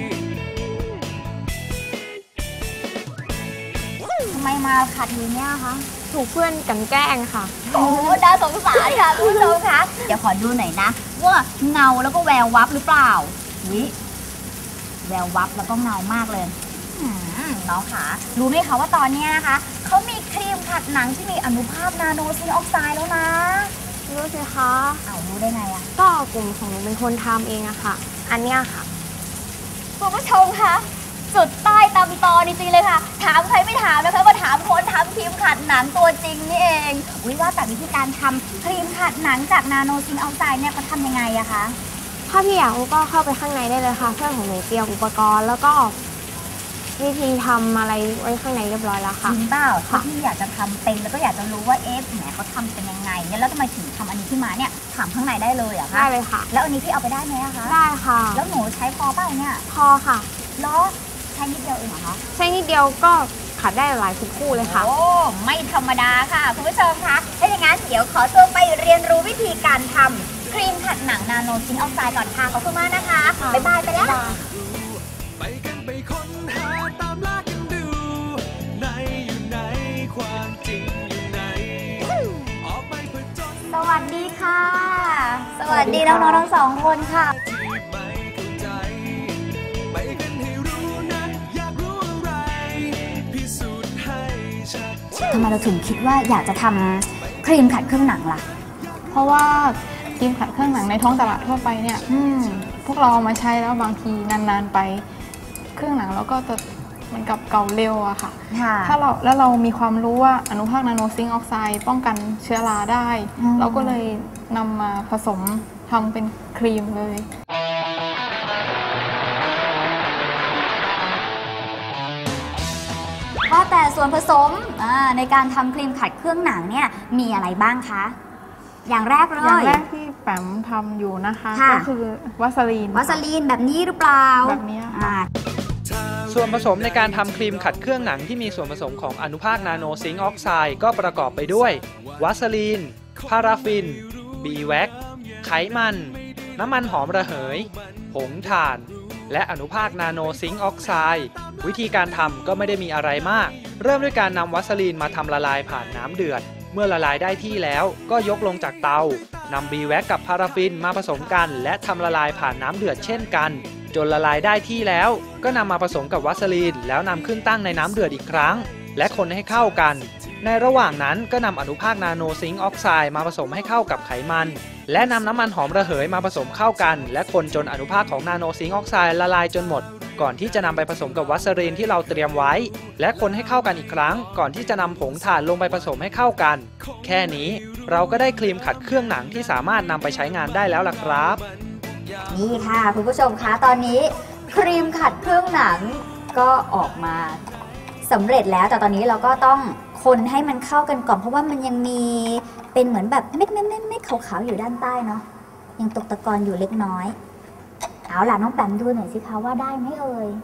ทำไมมาขัดทีเนี่ยคะ
ถูกเพื่อนกันแกล้งค่ะ
โอ้น่าสงสารค่ะคุณผู้ชมคะเดี๋ยวขอดูหน่อยนะว่าเงาแล้วก็แวววับหรือเปล่าวิแวววับแล้วก็เงามากเลยน้องคะรู้ไหมคะว่าตอนนี้นะคะเขามีครีมขัดหนังที่มีอนุภาคนาโนซิงค์ออกไซด์แล้วนะ
รู้สิคะ
เอารู้ได้ไงอะ
ก็กลุ่มของหนูเป็นคนทำเองอะค่ะอันนี้ค่ะ
คุณผู้ชมคะจุดใต้ตำตอจริงๆเลยค่ะถามใครไม่ถามนะคะมาถามคนทำครีมขัดหนังตัวจริงนี่เองวิว่าแต่วิธีการทำครีมขัดหนังจากนาโนซิงค์ออกไซด์เนี่ยเขาทำยังไงอะคะ
ถ้าพี่อยากรู้ก็เข้าไปข้างในได้เลยค่ะเพื่อนของหนูเตรียมอุปกรณ์แล้วก็วิธีทำอะไรไว้ข้างในเรียบร้อยแล้วค่ะ
จริงเปล่าถ้าพี่อยากจะทำเป็นแล้วก็อยากจะรู้ว่าเอ๊ะแหมเขาทำเป็นยังไงเนี่ยแล้วทำไมถึงทำอันนี้ขึ้นมาเนี่ยถามข้างในได้เลยอะคะ
ได้เลยค่ะ
แล้วอันนี้พี่เอาไปได้ไหมอะคะ
ได้ค่ะ
แล้วหนูใช้พอเปล่าเนี่ย
พอค่ะ
แล้วใช้นิดเดียวเองเหรอคะ
ใช้นิดเดียวก็ขัดได้หลายคู่เลยค่ะ
โอ้ไม่ธรรมดาค่ะคุณผู้ชมคะถ้าอย่างนั้นเดี๋ยวขอตัวไปเรียนรู้วิธีการทำครีมขัดหนังนาโนซิงค์ออกไซด์ก่อนค่ะขอบคุณมากนะคะบ๊ายบายไปแล้ว
ไปกันไปค้นหาตามล่ากันดูไหนอยู่ไหนความจริงอยู่ไหนออกไปผจญ
สวัสดีค่ะสวัสดีน้องๆทั้งสองคนค่ะ
ไปกันให้รู้นะอยากรู้อะไรพิสูจน์ให้ชัด
ทำไมเราถึงคิดว่าอยากจะทำครีมขัดเครื่องหนังล่ะ
เพราะว่าครีมขัดเครื่องหนังในท้องตลาดทั่วไปเนี่ยพวกเราเอามาใช้แล้วบางทีนานๆไปเครื่องหนังเราก็จะเหมือนกับเก่าเร็วอะค่ะถ้าเราแล้วเรามีความรู้ว่าอนุภาคนาโนซิงค์ออกไซด์ป้องกันเชื้อราได้เราก็เลยนำมาผสมทำเป็นครีมเลย
ว่าแต่ส่วนผสมในการทำครีมขัดเครื่องหนังเนี่ยมีอะไรบ้างคะอย่างแรกเลย
อย่างแรกที่แปมทำอยู่นะคะก็คือวัสลีน
วัสลีนแบบนี้หรือเปล่า
แบบนี้
ส่วนผสมในการทำครีมขัดเครื่องหนังที่มีส่วนผสมของอนุภาคนาโนซิงค์ออกไซด์ก็ประกอบไปด้วยวัสลีนพาราฟินบีแว็กไขมันน้ำมันหอมระเหยผงถ่านและอนุภาคนาโนซิงค์ออกไซด์วิธีการทำก็ไม่ได้มีอะไรมากเริ่มด้วยการนำวัสลีนมาทำละลายผ่านน้ำเดือดเมื่อละลายได้ที่แล้วก็ยกลงจากเตานำบีแว็กกับพาราฟินมาผสมกันและทำละลายผ่านน้ำเดือดเช่นกันจนละลายได้ที่แล้วก็นำมาผสมกับวัสลีนแล้วนำขึ้นตั้งในน้ำเดือดอีกครั้งและคนให้เข้ากันในระหว่างนั้นก็นำอนุภาคนาโนซิงค์ออกไซด์มาผสมให้เข้ากับไขมันและนำน้ำมันหอมระเหยมาผสมเข้ากันและคนจนอนุภาคของนาโนซิงค์ออกไซด์ละลายจนหมดก่อนที่จะนำไปผสมกับวัสลีนที่เราเตรียมไว้และคนให้เข้ากันอีกครั้งก่อนที่จะนำผงถ่านลงไปผสมให้เข้ากันแค่นี้เราก็ได้ครีมขัดเครื่องหนังที่สามารถนำไปใช้งานได้แล้วล่ะครับ
นี่ค่ะคุณผู้ชมคะตอนนี้ครีมขัดเครื่องหนังก็ออกมาสำเร็จแล้วแต่ตอนนี้เราก็ต้องคนให้มันเข้ากันก่อนเพราะว่ามันยังมีเป็นเหมือนแบบเม็ดเม็ดเม็ดเม็ดขาวๆอยู่ด้านใต้เนาะยังตกตะกอนอยู่เล็กน้อยเอาล่ะน้องแปมดูหน่อยสิคะว่าได้ไหมเอ่ย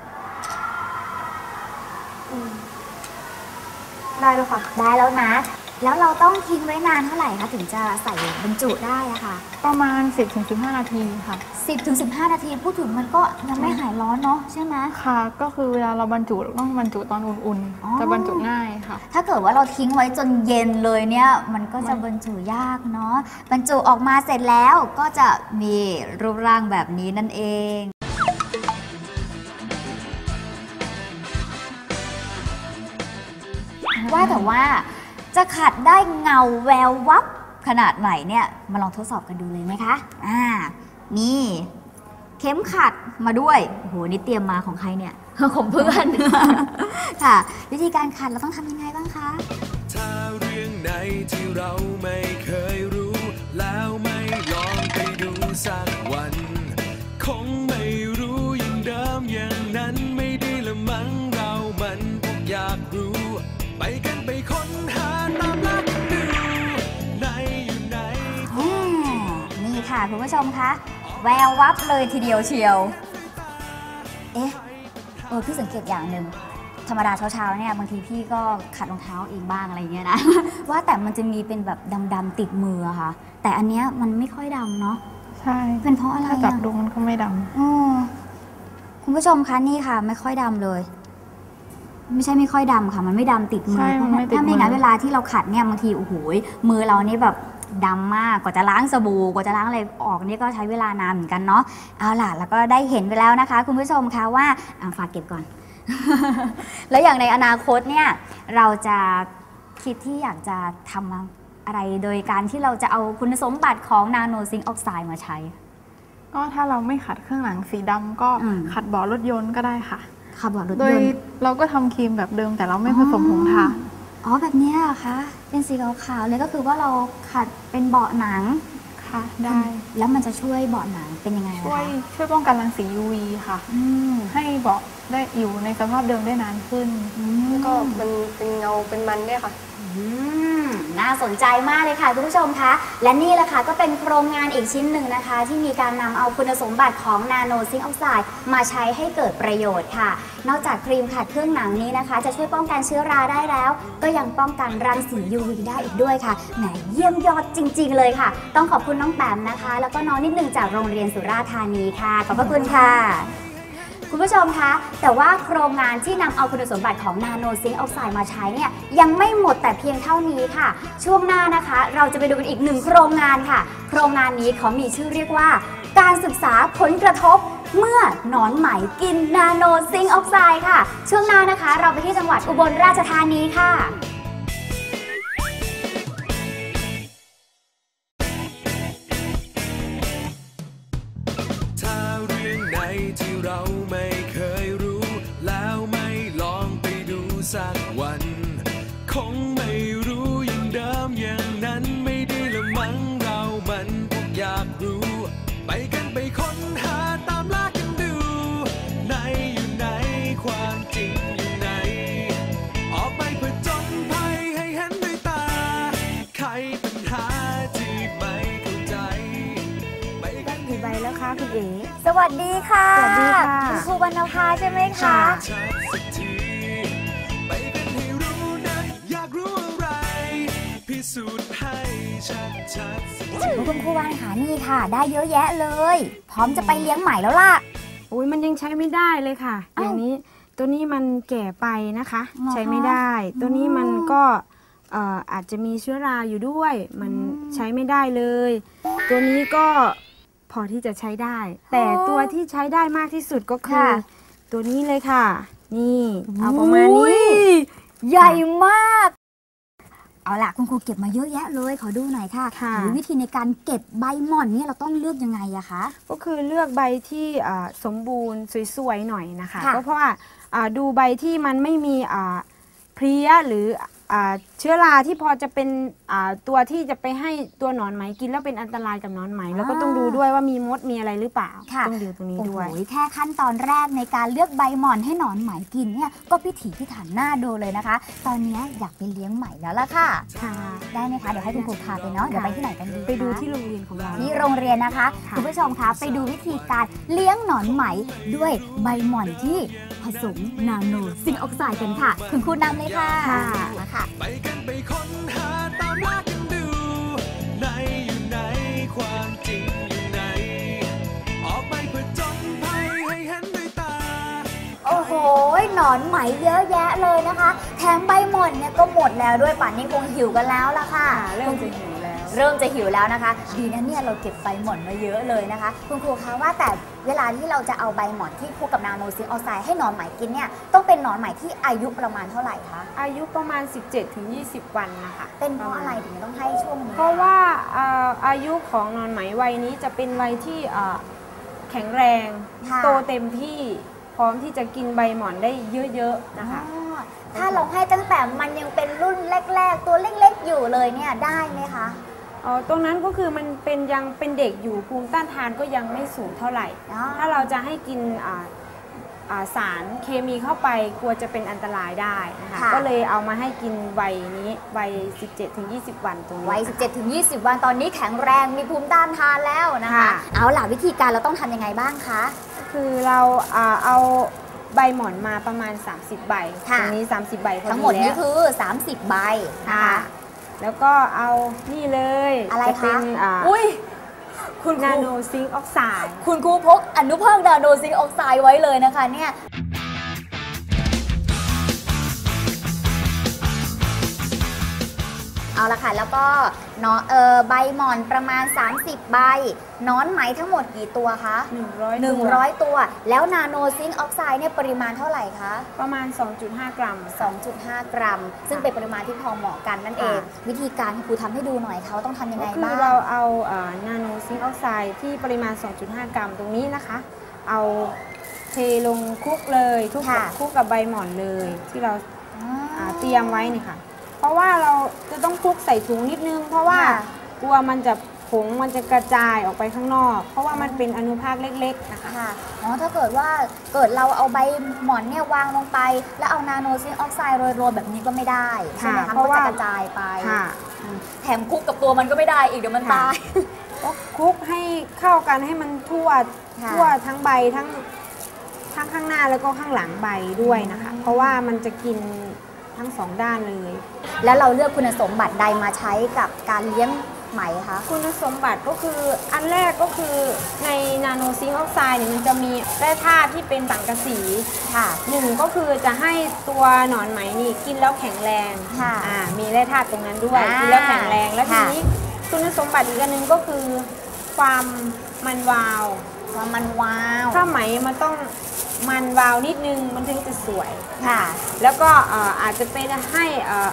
ได้แล้วค่ะ
ได้แล้วนะแล้วเราต้องทิ้งไว้นานเท่าไหร่คะถึงจะใส่บรรจุได้อะค่ะ
ประมาณ สิบถึงสิบห้า นาทีค่ะ
สิบถึงสิบห้า นาทีพูดถึงมันก็ยังไม่หายร้อนเนาะใช่ไหม
ค่ะก็คือเวลาเราบรรจุต้องบรรจุตอนอุ่นๆจะบรรจุง่ายค่ะ
ถ้าเกิดว่าเราทิ้งไว้จนเย็นเลยเนี่ยมันก็จะบรรจุยากเนาะบรรจุออกมาเสร็จแล้วก็จะมีรูปร่างแบบนี้นั่นเองว่าแต่ว่าจะขัดได้เงาแวววับขนาดไหนเนี่ยมาลองทดสอบกันดูเลยไหมคะอ่านี่เข็มขัดมาด้วยโอ้โหนี่เตรียมมาของใครเนี่ยของเพื่อนค่ะวิธีการขัดเราต้องทำยังไงบ้างคะ
ถ้าเรื่องไหนที่เราไม่เคยรู้แล้วไม่ลองไปดูสักวันคงไม่รู้อย่างเดิมอย่างนั้นไม่ดีละมั้งเรามันอยากรู้ไปกันไปค้นหาตามล่ากันดูไหนอยู่ไหน
นี่ค่ะคุณผู้ชมคะแวววับเลยทีเดียวเชียวเอ๊ะเออพี่สังเกตอย่างหนึ่งธรรมดาเช้าๆเนี่ยบางทีพี่ก็ขัดรองเท้าเองบ้างอะไรเงี้ยนะว่าแต่มันจะมีเป็นแบบดำๆติดมือค่ะแต่อันเนี้ยมันไม่ค่อยดำเนาะ
ใช่
เป็นเพราะอะไร
ถ้าจับดูมันก็ไม่ดำ
อือคุณผู้ชมคะนี่ค่ะไม่ค่อยดำเลยไม่ใช่ไม่ค่อยดำค่ะมันไม่ดำติดมือถ้าไม่งั้นเวลาที่เราขัดเนี่ยบางทีโอ้โหมือเรานี่แบบดำมากกว่าจะล้างสบู่กว่าจะล้างอะไรออกนี่ก็ใช้เวลานานเหมือนกันเนาะเอาล่ะแล้วก็ได้เห็นไปแล้วนะคะคุณผู้ชมคะว่าฝากเก็บก่อน แล้วอย่างในอนาคตเนี่ยเราจะคิดที่อยากจะทำอะไรโดยการที่เราจะเอาคุณสมบัติของนาโนซิงค์ออกไซด์มาใช้
ก็ถ้าเราไม่ขัดเครื่องหนังสีดำก็ขัดเบาะรถยนต์ก็ได้ค่ะ
ขัดเบาะรถยนต์
โดยเราก็ทำครีมแบบเดิมแต่เราไม่ผสมผงถ่าน
อ๋อแบบนี้เหรอคะเป็นสีขาวๆเลยก็คือว่าเราขัดเป็นเบาะหนัง
ค่ะได้
แล้วมันจะช่วยเบาะหนังเป็นยังไงคะ
ช่วยช่วยป้องกันรังสี ยู วี ค่ะให้เบาะได้อยู่ในสภาพเดิมได้นานขึ้น
แล้วก็มันเป็นเงาเป็นมันด้วยค่ะ
น่าสนใจมากเลยค่ะคุณผู้ชมคะและนี่แหละค่ะก็เป็นโครงงานอีกชิ้นหนึ่งนะคะที่มีการนำเอาคุณสมบัติของนาโนซิงค์ออกไซด์มาใช้ให้เกิดประโยชน์ค่ะนอกจากครีมขัดเครื่องหนังนี้นะคะจะช่วยป้องกันเชื้อราได้แล้วก็ยังป้องกันรังสี ยู วี ได้อีกด้วยค่ะแหมเยี่ยมยอดจริงๆเลยค่ะต้องขอบคุณน้องแปมนะคะแล้วก็น้องนิดนึงจากโรงเรียนสุราษฎร์ธานีค่ะขอบพระคุณค่ะคุณผู้ชมคะแต่ว่าโครงงานที่นำเอาคุณสมบัติของนาโนซิงค์ออกไซด์มาใช้เนี่ยยังไม่หมดแต่เพียงเท่านี้ค่ะช่วงหน้านะคะเราจะไปดูกันอีกหนึ่งโครงงานค่ะโครงงานนี้เขามีชื่อเรียกว่าการศึกษาผลกระทบเมื่อหนอนไหมกินนาโนซิงค์ออกไซด์ค่ะช่วงหน้านะคะเราไปที่จังหวัดอุบลราชธานีค่ะ
ถ้าเรื่องไหนที่เราไม่เคยรู้แล้วไม่ลองไปดูสักวันคงไม่รู้อย่างเดิมอย่างนั้นไม่ได้ละมั้งเรามันพวกอยากรู้ไปกันไปค้นหาตามล่ากันดูไหนอยู่ไหนความจริงอยู่ไหนออกไปเพื่อจนภัยให้เห็นด้วยตาไขปัญหาที่ไม่เข้าใจไปกัน
กี่ใบแล้วคะคุณเอ๋
สวัสดีค่ะ
สวัสดีค่ะ
คุณครูวรรณภาใช่ไหมคะ
ไปกันให้รู้นะอยากรู้อะไรพิสูจน์ให้ชัดชัดสักที
คุณครูวรรณค่ะนี่ค่ะ ได้เยอะแยะเลย พร้อมจะไปเลี้ยงใหม่แล้วล่ะ
อุ้ยมันยังใช้ไม่ได้เลยค่ะ อย่างนี้ตัวนี้มันแก่ไปนะคะ ใช้ไม่ได้ ตัวนี้มันก็เอ่ออาจจะมีเชื้อราอยู่ด้วย มันใช้ไม่ได้เลย ตัวนี้ก็พอที่จะใช้ได้ แต่ตัวที่ใช้ได้มากที่สุดก็คือ ตัวนี้เลยค่ะ นี่เอาประมาณนี้
ใหญ่มากเอาล่ะคุณครูเก็บมาเยอะแยะเลยขอดูหน่อยค่ะ
ค่ะ
หรือวิธีในการเก็บใบหม่อนเนี่ยเราต้องเลือกยังไงอะคะ
ก็คือเลือกใบที่อ่าสมบูรณ์สวยๆหน่อยนะคะ
ค่ะ
ก็เพราะว่าอ่าดูใบที่มันไม่มีอ่าเพลี้ยหรืออ่าเชื้อราที่พอจะเป็นอ่าตัวที่จะไปให้ตัวหนอนไหมกินแล้วเป็นอันตรายกับหนอนไหมแล้วก็ต้องดูด้วยว่ามีมดมีอะไรหรือเปล่า
ค่ะ
ต้องดูตรงนี้ด้วย
โอ้โหแค่ขั้นตอนแรกในการเลือกใบหม่อนให้หนอนไหมกินเนี่ยก็พิถีพิถันน่าดูเลยนะคะ ตอนนี้อยากไปเลี้ยงใหม่แล้วล่ะค่ะ
ค่ะ
ได้ไหมคะเดี๋ยวให้คุณครูพาไปเนาะเดี๋ยวไปที่ไหนกันดีคะ
ไปดูที่โรงเรียนของเรา
ที่โรงเรียนนะคะ
ค่ะ
คุณผู้ชมคะไปดูวิธีการเลี้ยงหนอนไหมด้วยใบหม่อนที่ผสมนาโนซิงค์ออกไซด์กันค่ะคุณครูนำเลยค่ะมาค่ะ
ไปกันไปค้นหาตามล่ากันดูไหนอยู่ไหนความจริงอยู่ไหนออกไปเพื่อจนภัยให้เห็นด้วยตา
โอ้โหหนอนไหมเยอะแยะเลยนะคะแถมใบหม่อนเนี่ยก็หมดแล้วด้วยป่านนี้คงหิวกันแล้วล่ะค่ะ
เริ่มจะหิวแล้ว
เริ่มจะหิวแล้วนะคะดีนะเนี่ยเราเก็บใบหม่อนมาเยอะเลยนะคะคุณครูคะว่าแต่เวลาที่เราจะเอาใบหม่อนที่คลุกกับนาโนซิงค์ออกไซด์ให้หนอนไหมกินเนี่ยต้องเป็นหนอนไหมที่อายุประมาณเท่าไหร่คะ
อายุประมาณ สิบเจ็ดถึงยี่สิบ วันนะคะ
เป็นเพราะอะไรถึงต้องให้ช่วงนี้
เพราะว่าอ่าอายุของหนอนไหมวัยนี้จะเป็นวัยที่อ่าแข็งแรง
ค่ะ
โตเต็มที่พร้อมที่จะกินใบหม่อนได้เยอะๆนะคะ
อ๋อถ้าเราให้ตั้งแต่มันยังเป็นรุ่นแรกๆ ตัวเล็กๆอยู่เลยเนี่ยได้ไหมคะ
อ๋อตรงนั้นก็คือมันเป็นยังเป็นเด็กอยู่ภูมิต้านทานก็ยังไม่สูงเท่าไหร่
อ๋อ
ถ้าเราจะให้กินอ่าอ่าสารเคมีเข้าไปกลัวจะเป็นอันตรายได้นะคะ
ค่ะ
ก็เลยเอามาให้กินวัยนี้วัย สิบเจ็ดถึงยี่สิบ วันตรงนี้
วัย สิบเจ็ดถึงยี่สิบ วันตอนนี้แข็งแรงมีภูมิต้านทานแล้วนะคะ
ค่ะ
เอาล่ะวิธีการเราต้องทำยังไงบ้างคะ
คือเราอ่าเอาใบหมอนมาประมาณ สามสิบ ใบ
ค่ะ
ตรงนี้ สามสิบ ใบพอดี
ทั้งหมดนี้
แล้ว
คือ สามสิบ ใบนะ
ค่ะ
คะ
แล้วก็เอานี่เลย
อะไร
จเป็
คะ
นอ่า
อุ้ยคุณค
นา
รู
โนซิงค์ออกไซด์
คุณครูพกอนุภาคนาโนซิงค์ออกไซด์ไว้เลยนะคะเนี่ยเอาละค่ะแล้วก็เนาะเออใบหม่อนประมาณ สามสิบ ใบหนอนไหมทั้งหมดกี่ตัวคะ
หนึ่งร้อย
หนึ่งร้อยตัว แล้วนาโนซิงค์ออกไซด์เนี่ยปริมาณเท่าไหร่คะ
ประมาณ สองจุดห้า กรัม
สองจุดห้า กรัม ซึ่งเป็นปริมาณที่พอเหมาะกันนั่นเอง
ค่ะ
วิธีการให้ครูทำให้ดูหน่อยเขาต้องทำยังไง
ก็คือ
บ้าง
เราเอานาโนซิงค์ออกไซด์ที่ปริมาณ สองจุดห้า กรัมตรงนี้นะคะ เอาเทลงคลุกเลยคลุกกับ
ค่ะ
คลุกกับใบหม่อนเลยที่เรา
อ่า
อ่าเตรียมไว้นี่ค่ะ เพราะว่าเราจะต้องคลุกใส่ถุงนิดนึง เพราะว่า
ค่ะ
กลัวมันจะผงมันจะกระจายออกไปข้างนอก เพราะว่ามันเป็นอนุภาคเล็กๆนะคะ
ค่ะอ๋อถ้าเกิดว่าเกิดเราเอาใบหมอนเนี่ยวางลงไป แล้วเอานาโนซิงค์ออกไซด์โรยๆแบบนี้ก็ไม่ได้ใช่ไหม
ค่ะ
คะ
เพราะ
ก็
ว่า
จะกระจายไป
ค่ะ
อืมแถมคลุกกับตัวมันก็ไม่ได้อีกเดี๋ยวมัน
ค่ะ
ตาย
ก็คลุกให้เข้ากันให้มันทั่ว
ค่ะ
ทั่วทั้งใบทั้งทั้งข้างหน้าแล้วก็ข้างหลังใบด้วยนะคะ เพราะว่ามันจะกินทั้งสองด้านเลย
แล้วเราเลือกคุณสมบัติใดมาใช้กับการเลี้ยงไหมคะ
คุณสมบัติก็คืออันแรกก็คือในนาโนซิงค์ออกไซด์เนี่ยมันจะมีแร่ธาตุที่เป็นสังกะสีค่ะหนึ่งก็คือจะให้ตัวหนอนไหมนี่กินแล้วแข็งแรงค่ะอ่ามีแร่ธาตุตรงนั้นด้วยกินแล้วแข็งแรงแล้วทีนี้คุณสมบัติอีกอันหนึ่งก็คือความมันวาว
ความมันวาว
ถ้าไหมมันต้องมันวาวนิดนึงมันถึงจะสวยค่ะแล้วก็อาจจะเป็นให้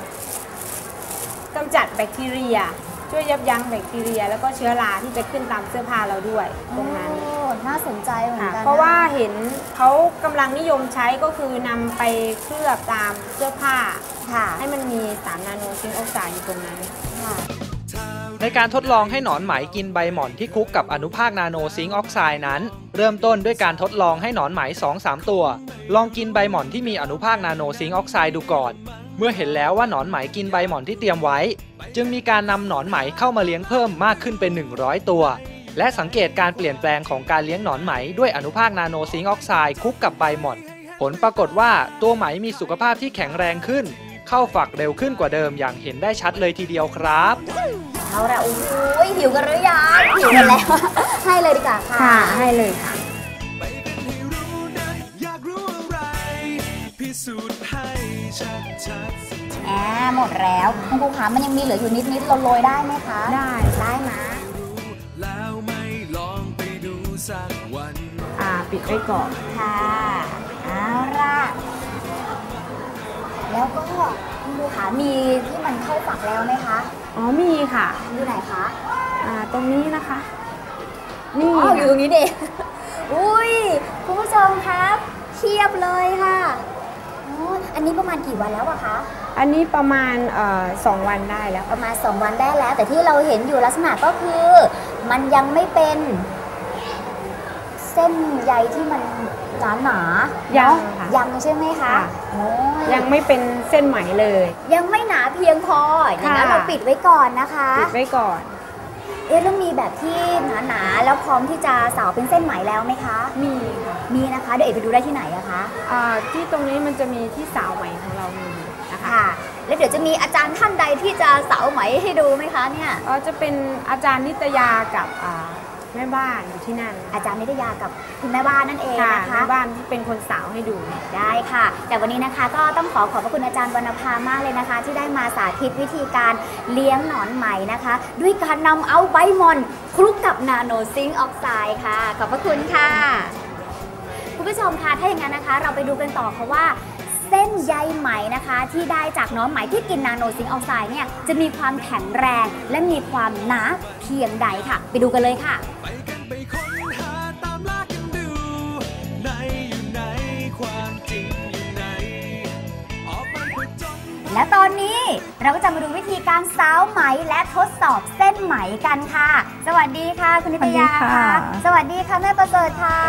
กำจัดแบคทีเรียช่วยยับยั้งแบคทีเรียแล้วก็เชื้อราที่จะขึ้นตามเสื้อผ้าเราด้วยตรงนั้น
น่าสนใจเหมือนกัน
เพราะว่าเห็นเขากำลังนิยมใช้ก็คือนำไปเคลือบตามเสื้อผ้าให้มันมีสารนาโนซิงค์ออกไซด์อยู่ตรงนั้น
ในการทดลองให้หนอนไหมกินใบหม่อนที่คลุกกับอนุภาคนาโนซิงค์ออกไซด์นั้นเริ่มต้นด้วยการทดลองให้หนอนไหม สองถึงสาม ตัวลองกินใบหม่อนที่มีอนุภาคนาโนซิงค์ออกไซด์ดูก่อนเมื่อเห็นแล้วว่าหนอนไหมกินใบหม่อนที่เตรียมไว้จึงมีการนำหนอนไหมเข้ามาเลี้ยงเพิ่มมากขึ้นเป็นหนึ่งร้อยตัวและสังเกตการเปลี่ยนแปลงของการเลี้ยงหนอนไหมด้วยอนุภาคนาโนซิงค์ออกไซด์คลุกกับใบหม่อนผลปรากฏว่าตัวไหมมีสุขภาพที่แข็งแรงขึ้นเข้าฝักเร็วขึ้นกว่าเดิมอย่างเห็นได้ชัดเลยทีเดียวครับ
เอาละโอ้ยหิวกันหรือยังหิวกันแล้วให้เลยดีกว่าค่ะ
ให้เลยค่ะ
แอบหมดแล้วคุณครูคะมันยังมีเหลืออยู่นิดๆเราโรยได้ไหมคะ
ได้
ได้นะ
อ่าปิดไว้ก่อน
ค่ะเอาละแล้วก็คุณครูคะมีที่มันเข้าฝักแล้วไหมคะ
อ๋อมีค่ะ
อยู่ไหนคะ
อ่าตรงนี้นะคะ
นี่อ๋ออยู่ตรงนี้เด็กอุ้ยคุณผู้ชมครับเทียบเลยค่ะอันนี้ประมาณกี่วันแล้วอะคะ
อันนี้ประมาณเอ่อสองวันได้แล้ว
ประมาณสองวันได้แล้วแต่ที่เราเห็นอยู่ลักษณะก็คือมันยังไม่เป็นเส้นใยที่มันหนาหนา
ยัง
ยังใช่ไหมคะ
ยังไม่เป็นเส้นไหมเลย
ยังไม่หนาเพียงพออย่างนั้นเราปิดไว้ก่อนนะคะ
ปิดไว้ก่อน
เอ๊ะแล้วมีแบบที่หนาๆแล้วพร้อมที่จะเสาเป็นเส้นไหมแล้วไหมคะ
มีค่ะ
มีนะคะเดี๋ยวเอกไปดูได้ที่ไหนอะคะ
อ่าที่ตรงนี้มันจะมีที่เสาไหมของเรามี
นะคะแล้วเดี๋ยวจะมีอาจารย์ท่านใดที่จะเสาไหมให้ดูไหมคะเนี่ย
อ๋อจะเป็นอาจารย์นิตยากับแม่บ้านอยู่ที่นั่น
อาจารย์นิตยากับคุณแม่บ้านนั่นเองนะคะ
แม่บ้านที่เป็นคนสาวให้ดู
ได้ค่ะแต่วันนี้นะคะก็ต้องขอขอบพระคุณอาจารย์วรรณภามากเลยนะคะที่ได้มาสาธิตวิธีการเลี้ยงหนอนไหมนะคะด้วยการนำเอาใบหม่อนคลุกกับนาโนซิงค์ออกไซด์ค่ะขอบพระคุณค่ะคุณผู้ชมคะถ้าอย่างนั้นนะคะเราไปดูกันต่อค่ะว่าเส้นใยไหมนะคะที่ได้จากหนอนไหมที่กินนาโนซิงค์ออกไซด์เนี่ยจะมีความแข็งแรงและมีความหนาเพียงใดค่ะไปดูกันเลยค่ะและตอนนี้เราก็จะมาดูวิธีการสาวไหมและทดสอบเส้นไหมกันค่ะสวัสดีค่ะคุณนิตยาค่ะสวัสดีค่ะแม่ประเสริฐค่ะ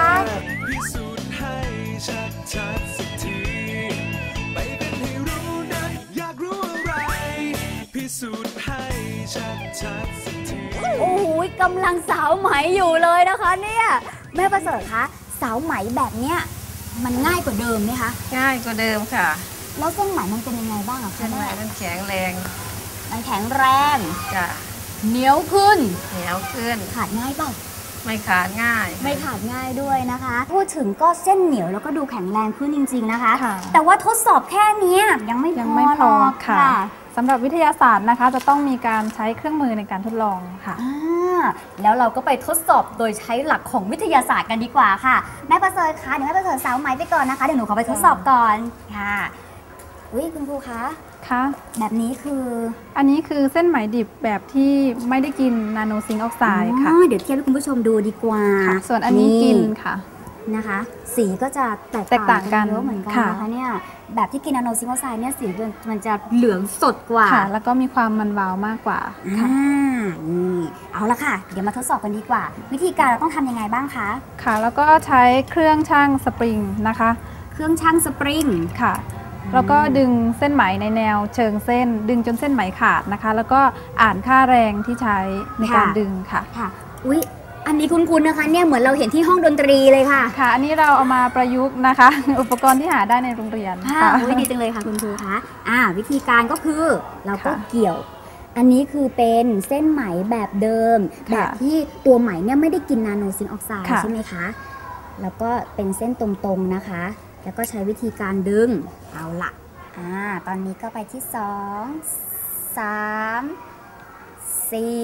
โอ้โหกำลังสาวไหมอยู่เลยนะคะเนี่ยแม่ประเสริฐคะสาวไหมแบบเนี้ยมันง่ายกว่าเดิมไหมคะ
ง่ายกว่าเดิมค่ะ
แล้วเส้นไหมมันเป็นยังไงบ้างอะคะ
เส้นไหมมันแข็งแรง
มันแข็งแรง
จ้ะ
เหนียวขึ้น
เหนียวขึ้น
ขาดง่ายเปล่า
ไม่ขาดง่าย
ไม่ขาดง่ายด้วยนะคะพูดถึงก็เส้นเหนียวแล้วก็ดูแข็งแรงขึ้นจริงๆนะคะแต่ว่าทดสอบแค่นี้ยังไม่
ยังไม่พอค่ะสำหรับวิทยาศาสตร์นะคะจะต้องมีการใช้เครื่องมือในการทดลองค่ะ
แล้วเราก็ไปทดสอบโดยใช้หลักของวิทยาศาสตร์กันดีกว่าค่ะแม่ประเสริฐคะเดี๋ยวแม่ประเสริฐสาวไหมไปก่อนนะคะเดี๋ยวหนูขอไปทดสอบก่อนค่ะอุ้ยคุณครูคะ
ค่ะ
แบบนี้คือ
อันนี้คือเส้นไหมดิบแบบที่ไม่ได้กินนาโนซิงค์ออกไซด์ค่ะ
เดี๋ยวเทียบให้คุณผู้ชมดูดีกว่า
ส่วนอันนี้กินค่ะ
นะคะสีก็จะแตกต่างกันเยอะเหมือนกันนะคะเนี่ยแบบที่กินนาโนซิงค์ออกไซด์เนี่ยสีมันจะเหลืองสดกว่า
ค่ะแล้วก็มีความมันวาวมากกว่า
ค่ะนี่เอาละค่ะเดี๋ยวมาทดสอบกันดีกว่าวิธีการเราต้องทำยังไงบ้างคะ
ค่ะแล้วก็ใช้เครื่องชั่งสปริงนะคะ
เครื่องชั่งสปริง
ค่ะแล้วก็ดึงเส้นไหมในแนวเชิงเส้นดึงจนเส้นไหมขาดนะคะแล้วก็อ่านค่าแรงที่ใช้ในการดึงค่ะ
ค่ะอุ๊ยอันนี้คุ้นๆนะคะเนี่ยเหมือนเราเห็นที่ห้องดนตรีเลยค่ะ
ค่ะอันนี้เราเอามาประยุกต์นะคะ อุปกรณ์ที่หาได้ในโรงเรียน
ค่ะอุ๊ยดีจังเลยค่ะคุณครูคะอ่าวิธีการก็คือเราก็เกี่ยวอันนี้คือเป็นเส้นไหมแบบเดิมแบบที่ตัวไหมเนี่ยไม่ได้กินนาโนซิงค์ออกไซด์ใช่ไหมคะแล้วก็เป็นเส้นตรงๆนะคะแล้วก็ใช้วิธีการดึงเอาละอ่าตอนนี้ก็ไปที่สองสามสี่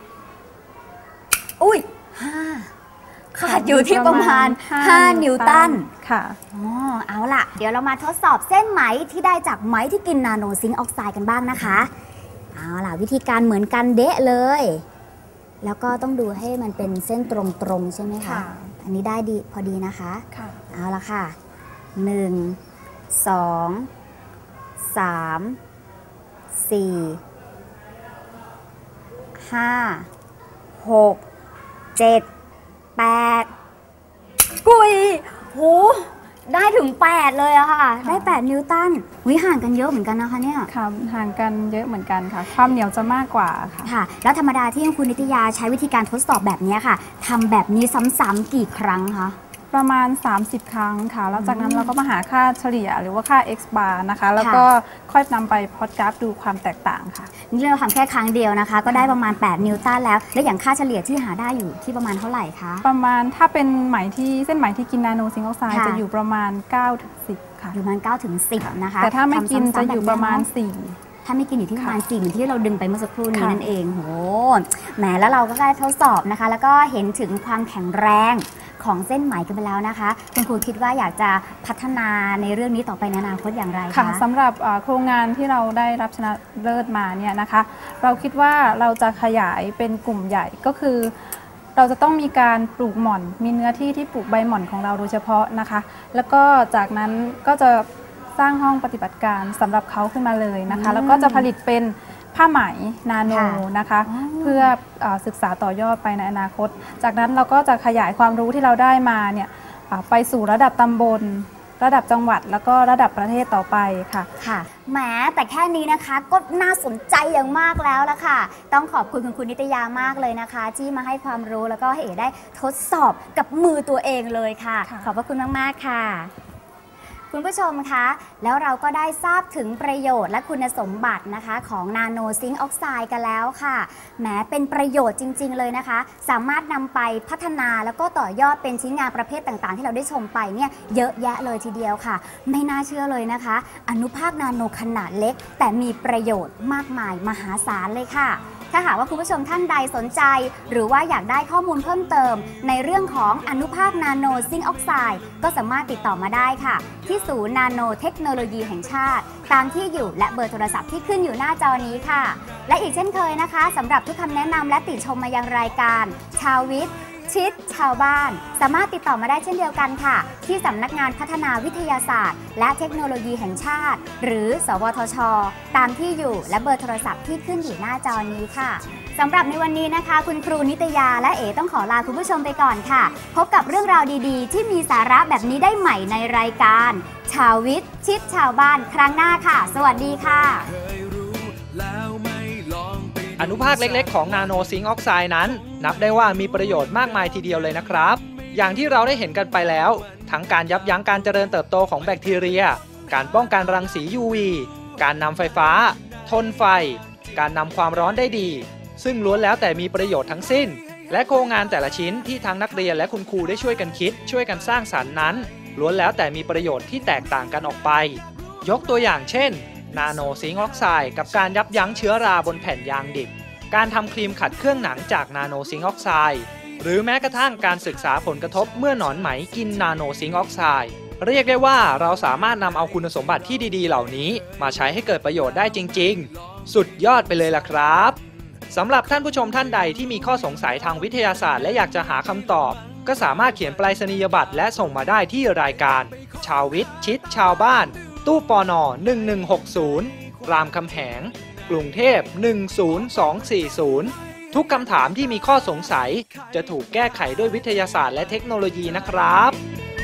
อุ้ยห้าขาดอยู่ที่ประมาณห้านิวตันค่ะอ๋อเอาล่ะเดี๋ยวเรามาทดสอบเส้นไหมที่ได้จากไหมที่กินนาโนซิงค์ออกไซด์กันบ้างนะคะเอาล่ะวิธีการเหมือนกันเดะเลยแล้วก็ต้องดูให้มันเป็นเส้นตรงๆใช่ไหมคะอันนี้ได้ดีพอดีนะคะเอาล่ะค่ะหนึ่งสองสามสี่ห้าหกเจ็ดแปดกุยโหได้ถึงแปดเลยอะค่ะได้แปดนิวตันวิห่างกันเยอะเหมือนกันนะคะเนี่ย
ค่ะห่างกันเยอะเหมือนกันค่ะความเหนียวจะมากกว่าค่ะ
ค่ะแล้วธรรมดาที่คุณนิตยาใช้วิธีการทดสอบแบบนี้ค่ะทำแบบนี้ซ้ำๆกี่ครั้งคะ
ประมาณสามสิบครั้งค่ะแล้วจากนั้นเราก็มาหาค่าเฉลี่ยหรือว่าค่า x bar นะคะแล้วก็ค่อยนำไปพลอตกราฟดูความแตกต่างค่ะ
นี่เราทำแค่ครั้งเดียวนะคะก็ได้ประมาณแปดนิวตันแล้วและอย่างค่าเฉลี่ยที่หาได้อยู่ที่ประมาณเท่าไหร่คะ
ประมาณถ้าเป็นไหมที่เส้นไหมที่กินนาโนซิงค์ออกไซด์จะอยู่ประมาณ เก้าถึงสิบ ค่ะ
อยู่ประมาณเก้าถึงสิบนะคะ
แต่ถ้าไม่กินจะอยู่ประมาณสี่
ถ้าไม่กินอยู่ที่ประมาณสี่เหมือนที่เราดึงไปเมื่อสักครู่นี้นั่นเองโหแหมแล้วเราก็ได้ทดสอบนะคะแล้วก็เห็นถึงความแข็งแรงของเส้นไหมกันไปแล้วนะคะคุณครูคิดว่าอยากจะพัฒนาในเรื่องนี้ต่อไปในอนาคตอย่างไรคะ
ค่ะสำหรับโครงงานที่เราได้รับชนะเลิศมาเนี่ยนะคะเราคิดว่าเราจะขยายเป็นกลุ่มใหญ่ก็คือเราจะต้องมีการปลูกหม่อนมีเนื้อที่ที่ปลูกใบหม่อนของเราโดยเฉพาะนะคะแล้วก็จากนั้นก็จะสร้างห้องปฏิบัติการสำหรับเขาขึ้นมาเลยนะคะแล้วก็จะผลิตเป็นผ้าไหมนาโนนะคะเพื่อศึกษาต่อยอดไปในอนาคตจากนั้นเราก็จะขยายความรู้ที่เราได้มาเนี่ยไปสู่ระดับตำบลระดับจังหวัดแล้วก็ระดับประเทศต่อไปค่ะ
ค่ะแหมแต่แค่นี้นะคะก็น่าสนใจอย่างมากแล้วละค่ะต้องขอบคุณคุณครูนิตยามากเลยนะคะที่มาให้ความรู้แล้วก็ให้เอ๋ได้ทดสอบกับมือตัวเองเลยค่ะขอบพระคุณมากๆค่ะคุณผู้ชมคะแล้วเราก็ได้ทราบถึงประโยชน์และคุณสมบัตินะคะของนาโนซิงค์ออกไซด์กันแล้วค่ะแหมเป็นประโยชน์จริงๆเลยนะคะสามารถนำไปพัฒนาแล้วก็ต่อยอดเป็นชิ้นงานประเภทต่างๆที่เราได้ชมไปเนี่ยเยอะแยะเลยทีเดียวค่ะไม่น่าเชื่อเลยนะคะอนุภาคนาโนขนาดเล็กแต่มีประโยชน์มากมายมหาศาลเลยค่ะถ้าหากว่าคุณผู้ชมท่านใดสนใจหรือว่าอยากได้ข้อมูลเพิ่มเติมในเรื่องของอนุภาคนาโนซิงค์ออกไซด์ก็สามารถติดต่อมาได้ค่ะที่ศูนย์นาโนเทคโนโลยีแห่งชาติตามที่อยู่และเบอร์โทรศัพท์ที่ขึ้นอยู่หน้าจอนี้ค่ะและอีกเช่นเคยนะคะสำหรับทุกคำแนะนำและติชมมายังรายการชาววิทย์ชิดชาวบ้านสามารถติดต่อมาได้เช่นเดียวกันค่ะที่สำนักงานพัฒนาวิทยาศาสตร์และเทคโนโลยีแห่งชาติหรือสวทช.ตามที่อยู่และเบอร์โทรศัพท์ที่ขึ้นอยู่หน้าจอนี้ค่ะสำหรับในวันนี้นะคะคุณครูนิตยาและเอ๋ต้องขอลาคุณผู้ชมไปก่อนค่ะพบกับเรื่องราวดีๆที่มีสาระแบบนี้ได้ใหม่ในรายการชาววิทย์ชิดชาวบ้านครั้งหน้าค่ะสวัสดีค่ะ
อนุภาคเล็กๆของนาโนซิงค์ออกไซด์นั้นนับได้ว่ามีประโยชน์มากมายทีเดียวเลยนะครับอย่างที่เราได้เห็นกันไปแล้วทั้งการยับยั้งการเจริญเติบโตของแบคทีเรียการป้องกันรังสี ยู วี การนำไฟฟ้าทนไฟการนำความร้อนได้ดีซึ่งล้วนแล้วแต่มีประโยชน์ทั้งสิ้นและโครงงานแต่ละชิ้นที่ทั้งนักเรียนและคุณครูได้ช่วยกันคิดช่วยกันสร้างสรรค์นั้นล้วนแล้วแต่มีประโยชน์ที่แตกต่างกันออกไปยกตัวอย่างเช่นนาโนซิงค์ออกไซด์กับการยับยั้งเชื้อราบนแผ่นยางดิบการทำครีมขัดเครื่องหนังจากนาโนซิงค์ออกไซด์หรือแม้กระทั่งการศึกษาผลกระทบเมื่อหนอนไหมกินนาโนซิงค์ออกไซด์เรียกได้ว่าเราสามารถนำเอาคุณสมบัติที่ดีๆเหล่านี้มาใช้ให้เกิดประโยชน์ได้จริงๆสุดยอดไปเลยล่ะครับสำหรับท่านผู้ชมท่านใดที่มีข้อสงสัยทางวิทยาศาสตร์และอยากจะหาคำตอบก็สามารถเขียนไปรษณียบัตรและส่งมาได้ที่รายการชาววิทย์ชิดชาวบ้านตู้ปนหนึ่งหนึ่งหกศูนย์รามคำแหงกรุงเทพหนึ่งศูนย์สองสี่ศูนย์ทุกคำถามที่มีข้อสงสัยจะถูกแก้ไขด้วยวิทยาศาสตร์และเทคโนโลยีนะครับ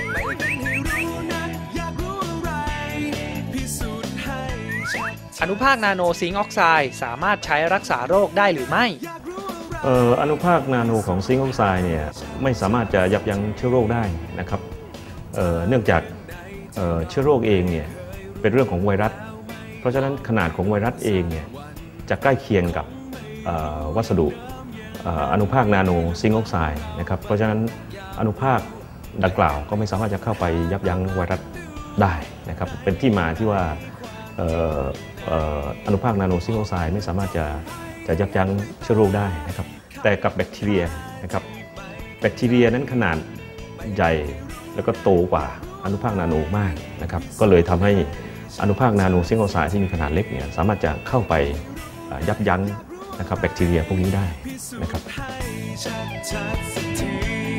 อนุภาคนาโนซิงค์ออกไซด์สามารถใช้รักษาโรคได้หรือไม่
เอ่ออนุภาคนาโนของซิงค์ออกไซด์เนี่ยไม่สามารถจะยับยั้งเชื้อโรคได้นะครับเอ่อเนื่องจากเอ่อเชื้อโรคเองเนี่ยเป็นเรื่องของไวรัสเพราะฉะนั้นขนาดของไวรัสเองเนี่ยจะใกล้เคียงกับ
วัสดุอนุภาคนาโนซิงค์ออกไซด์นะครับเพราะฉะนั้นอนุภาคดังกล่าวก็ไม่สามารถจะเข้าไปยับยั้งไวรัสได้นะครับเป็นที่มาที่ว่าอนุภาคนาโนซิงค์ออกไซด์ไม่สามารถจะจะยับยั้งเชื้อโรคได้นะครับแต่กับแบคทีเรียนะครับแบคทีเรียนั้นขนาดใหญ่แล้วก็โตกว่าอนุภาคนาโนมากนะครับก็เลยทำให้อนุภาคนาโนซิงค์ออกไซด์ที่มีขนาดเล็กเนี่ยสามารถจะเข้าไปยับยั้งนะครับแบคทีเรียพวกนี้ได้นะครับ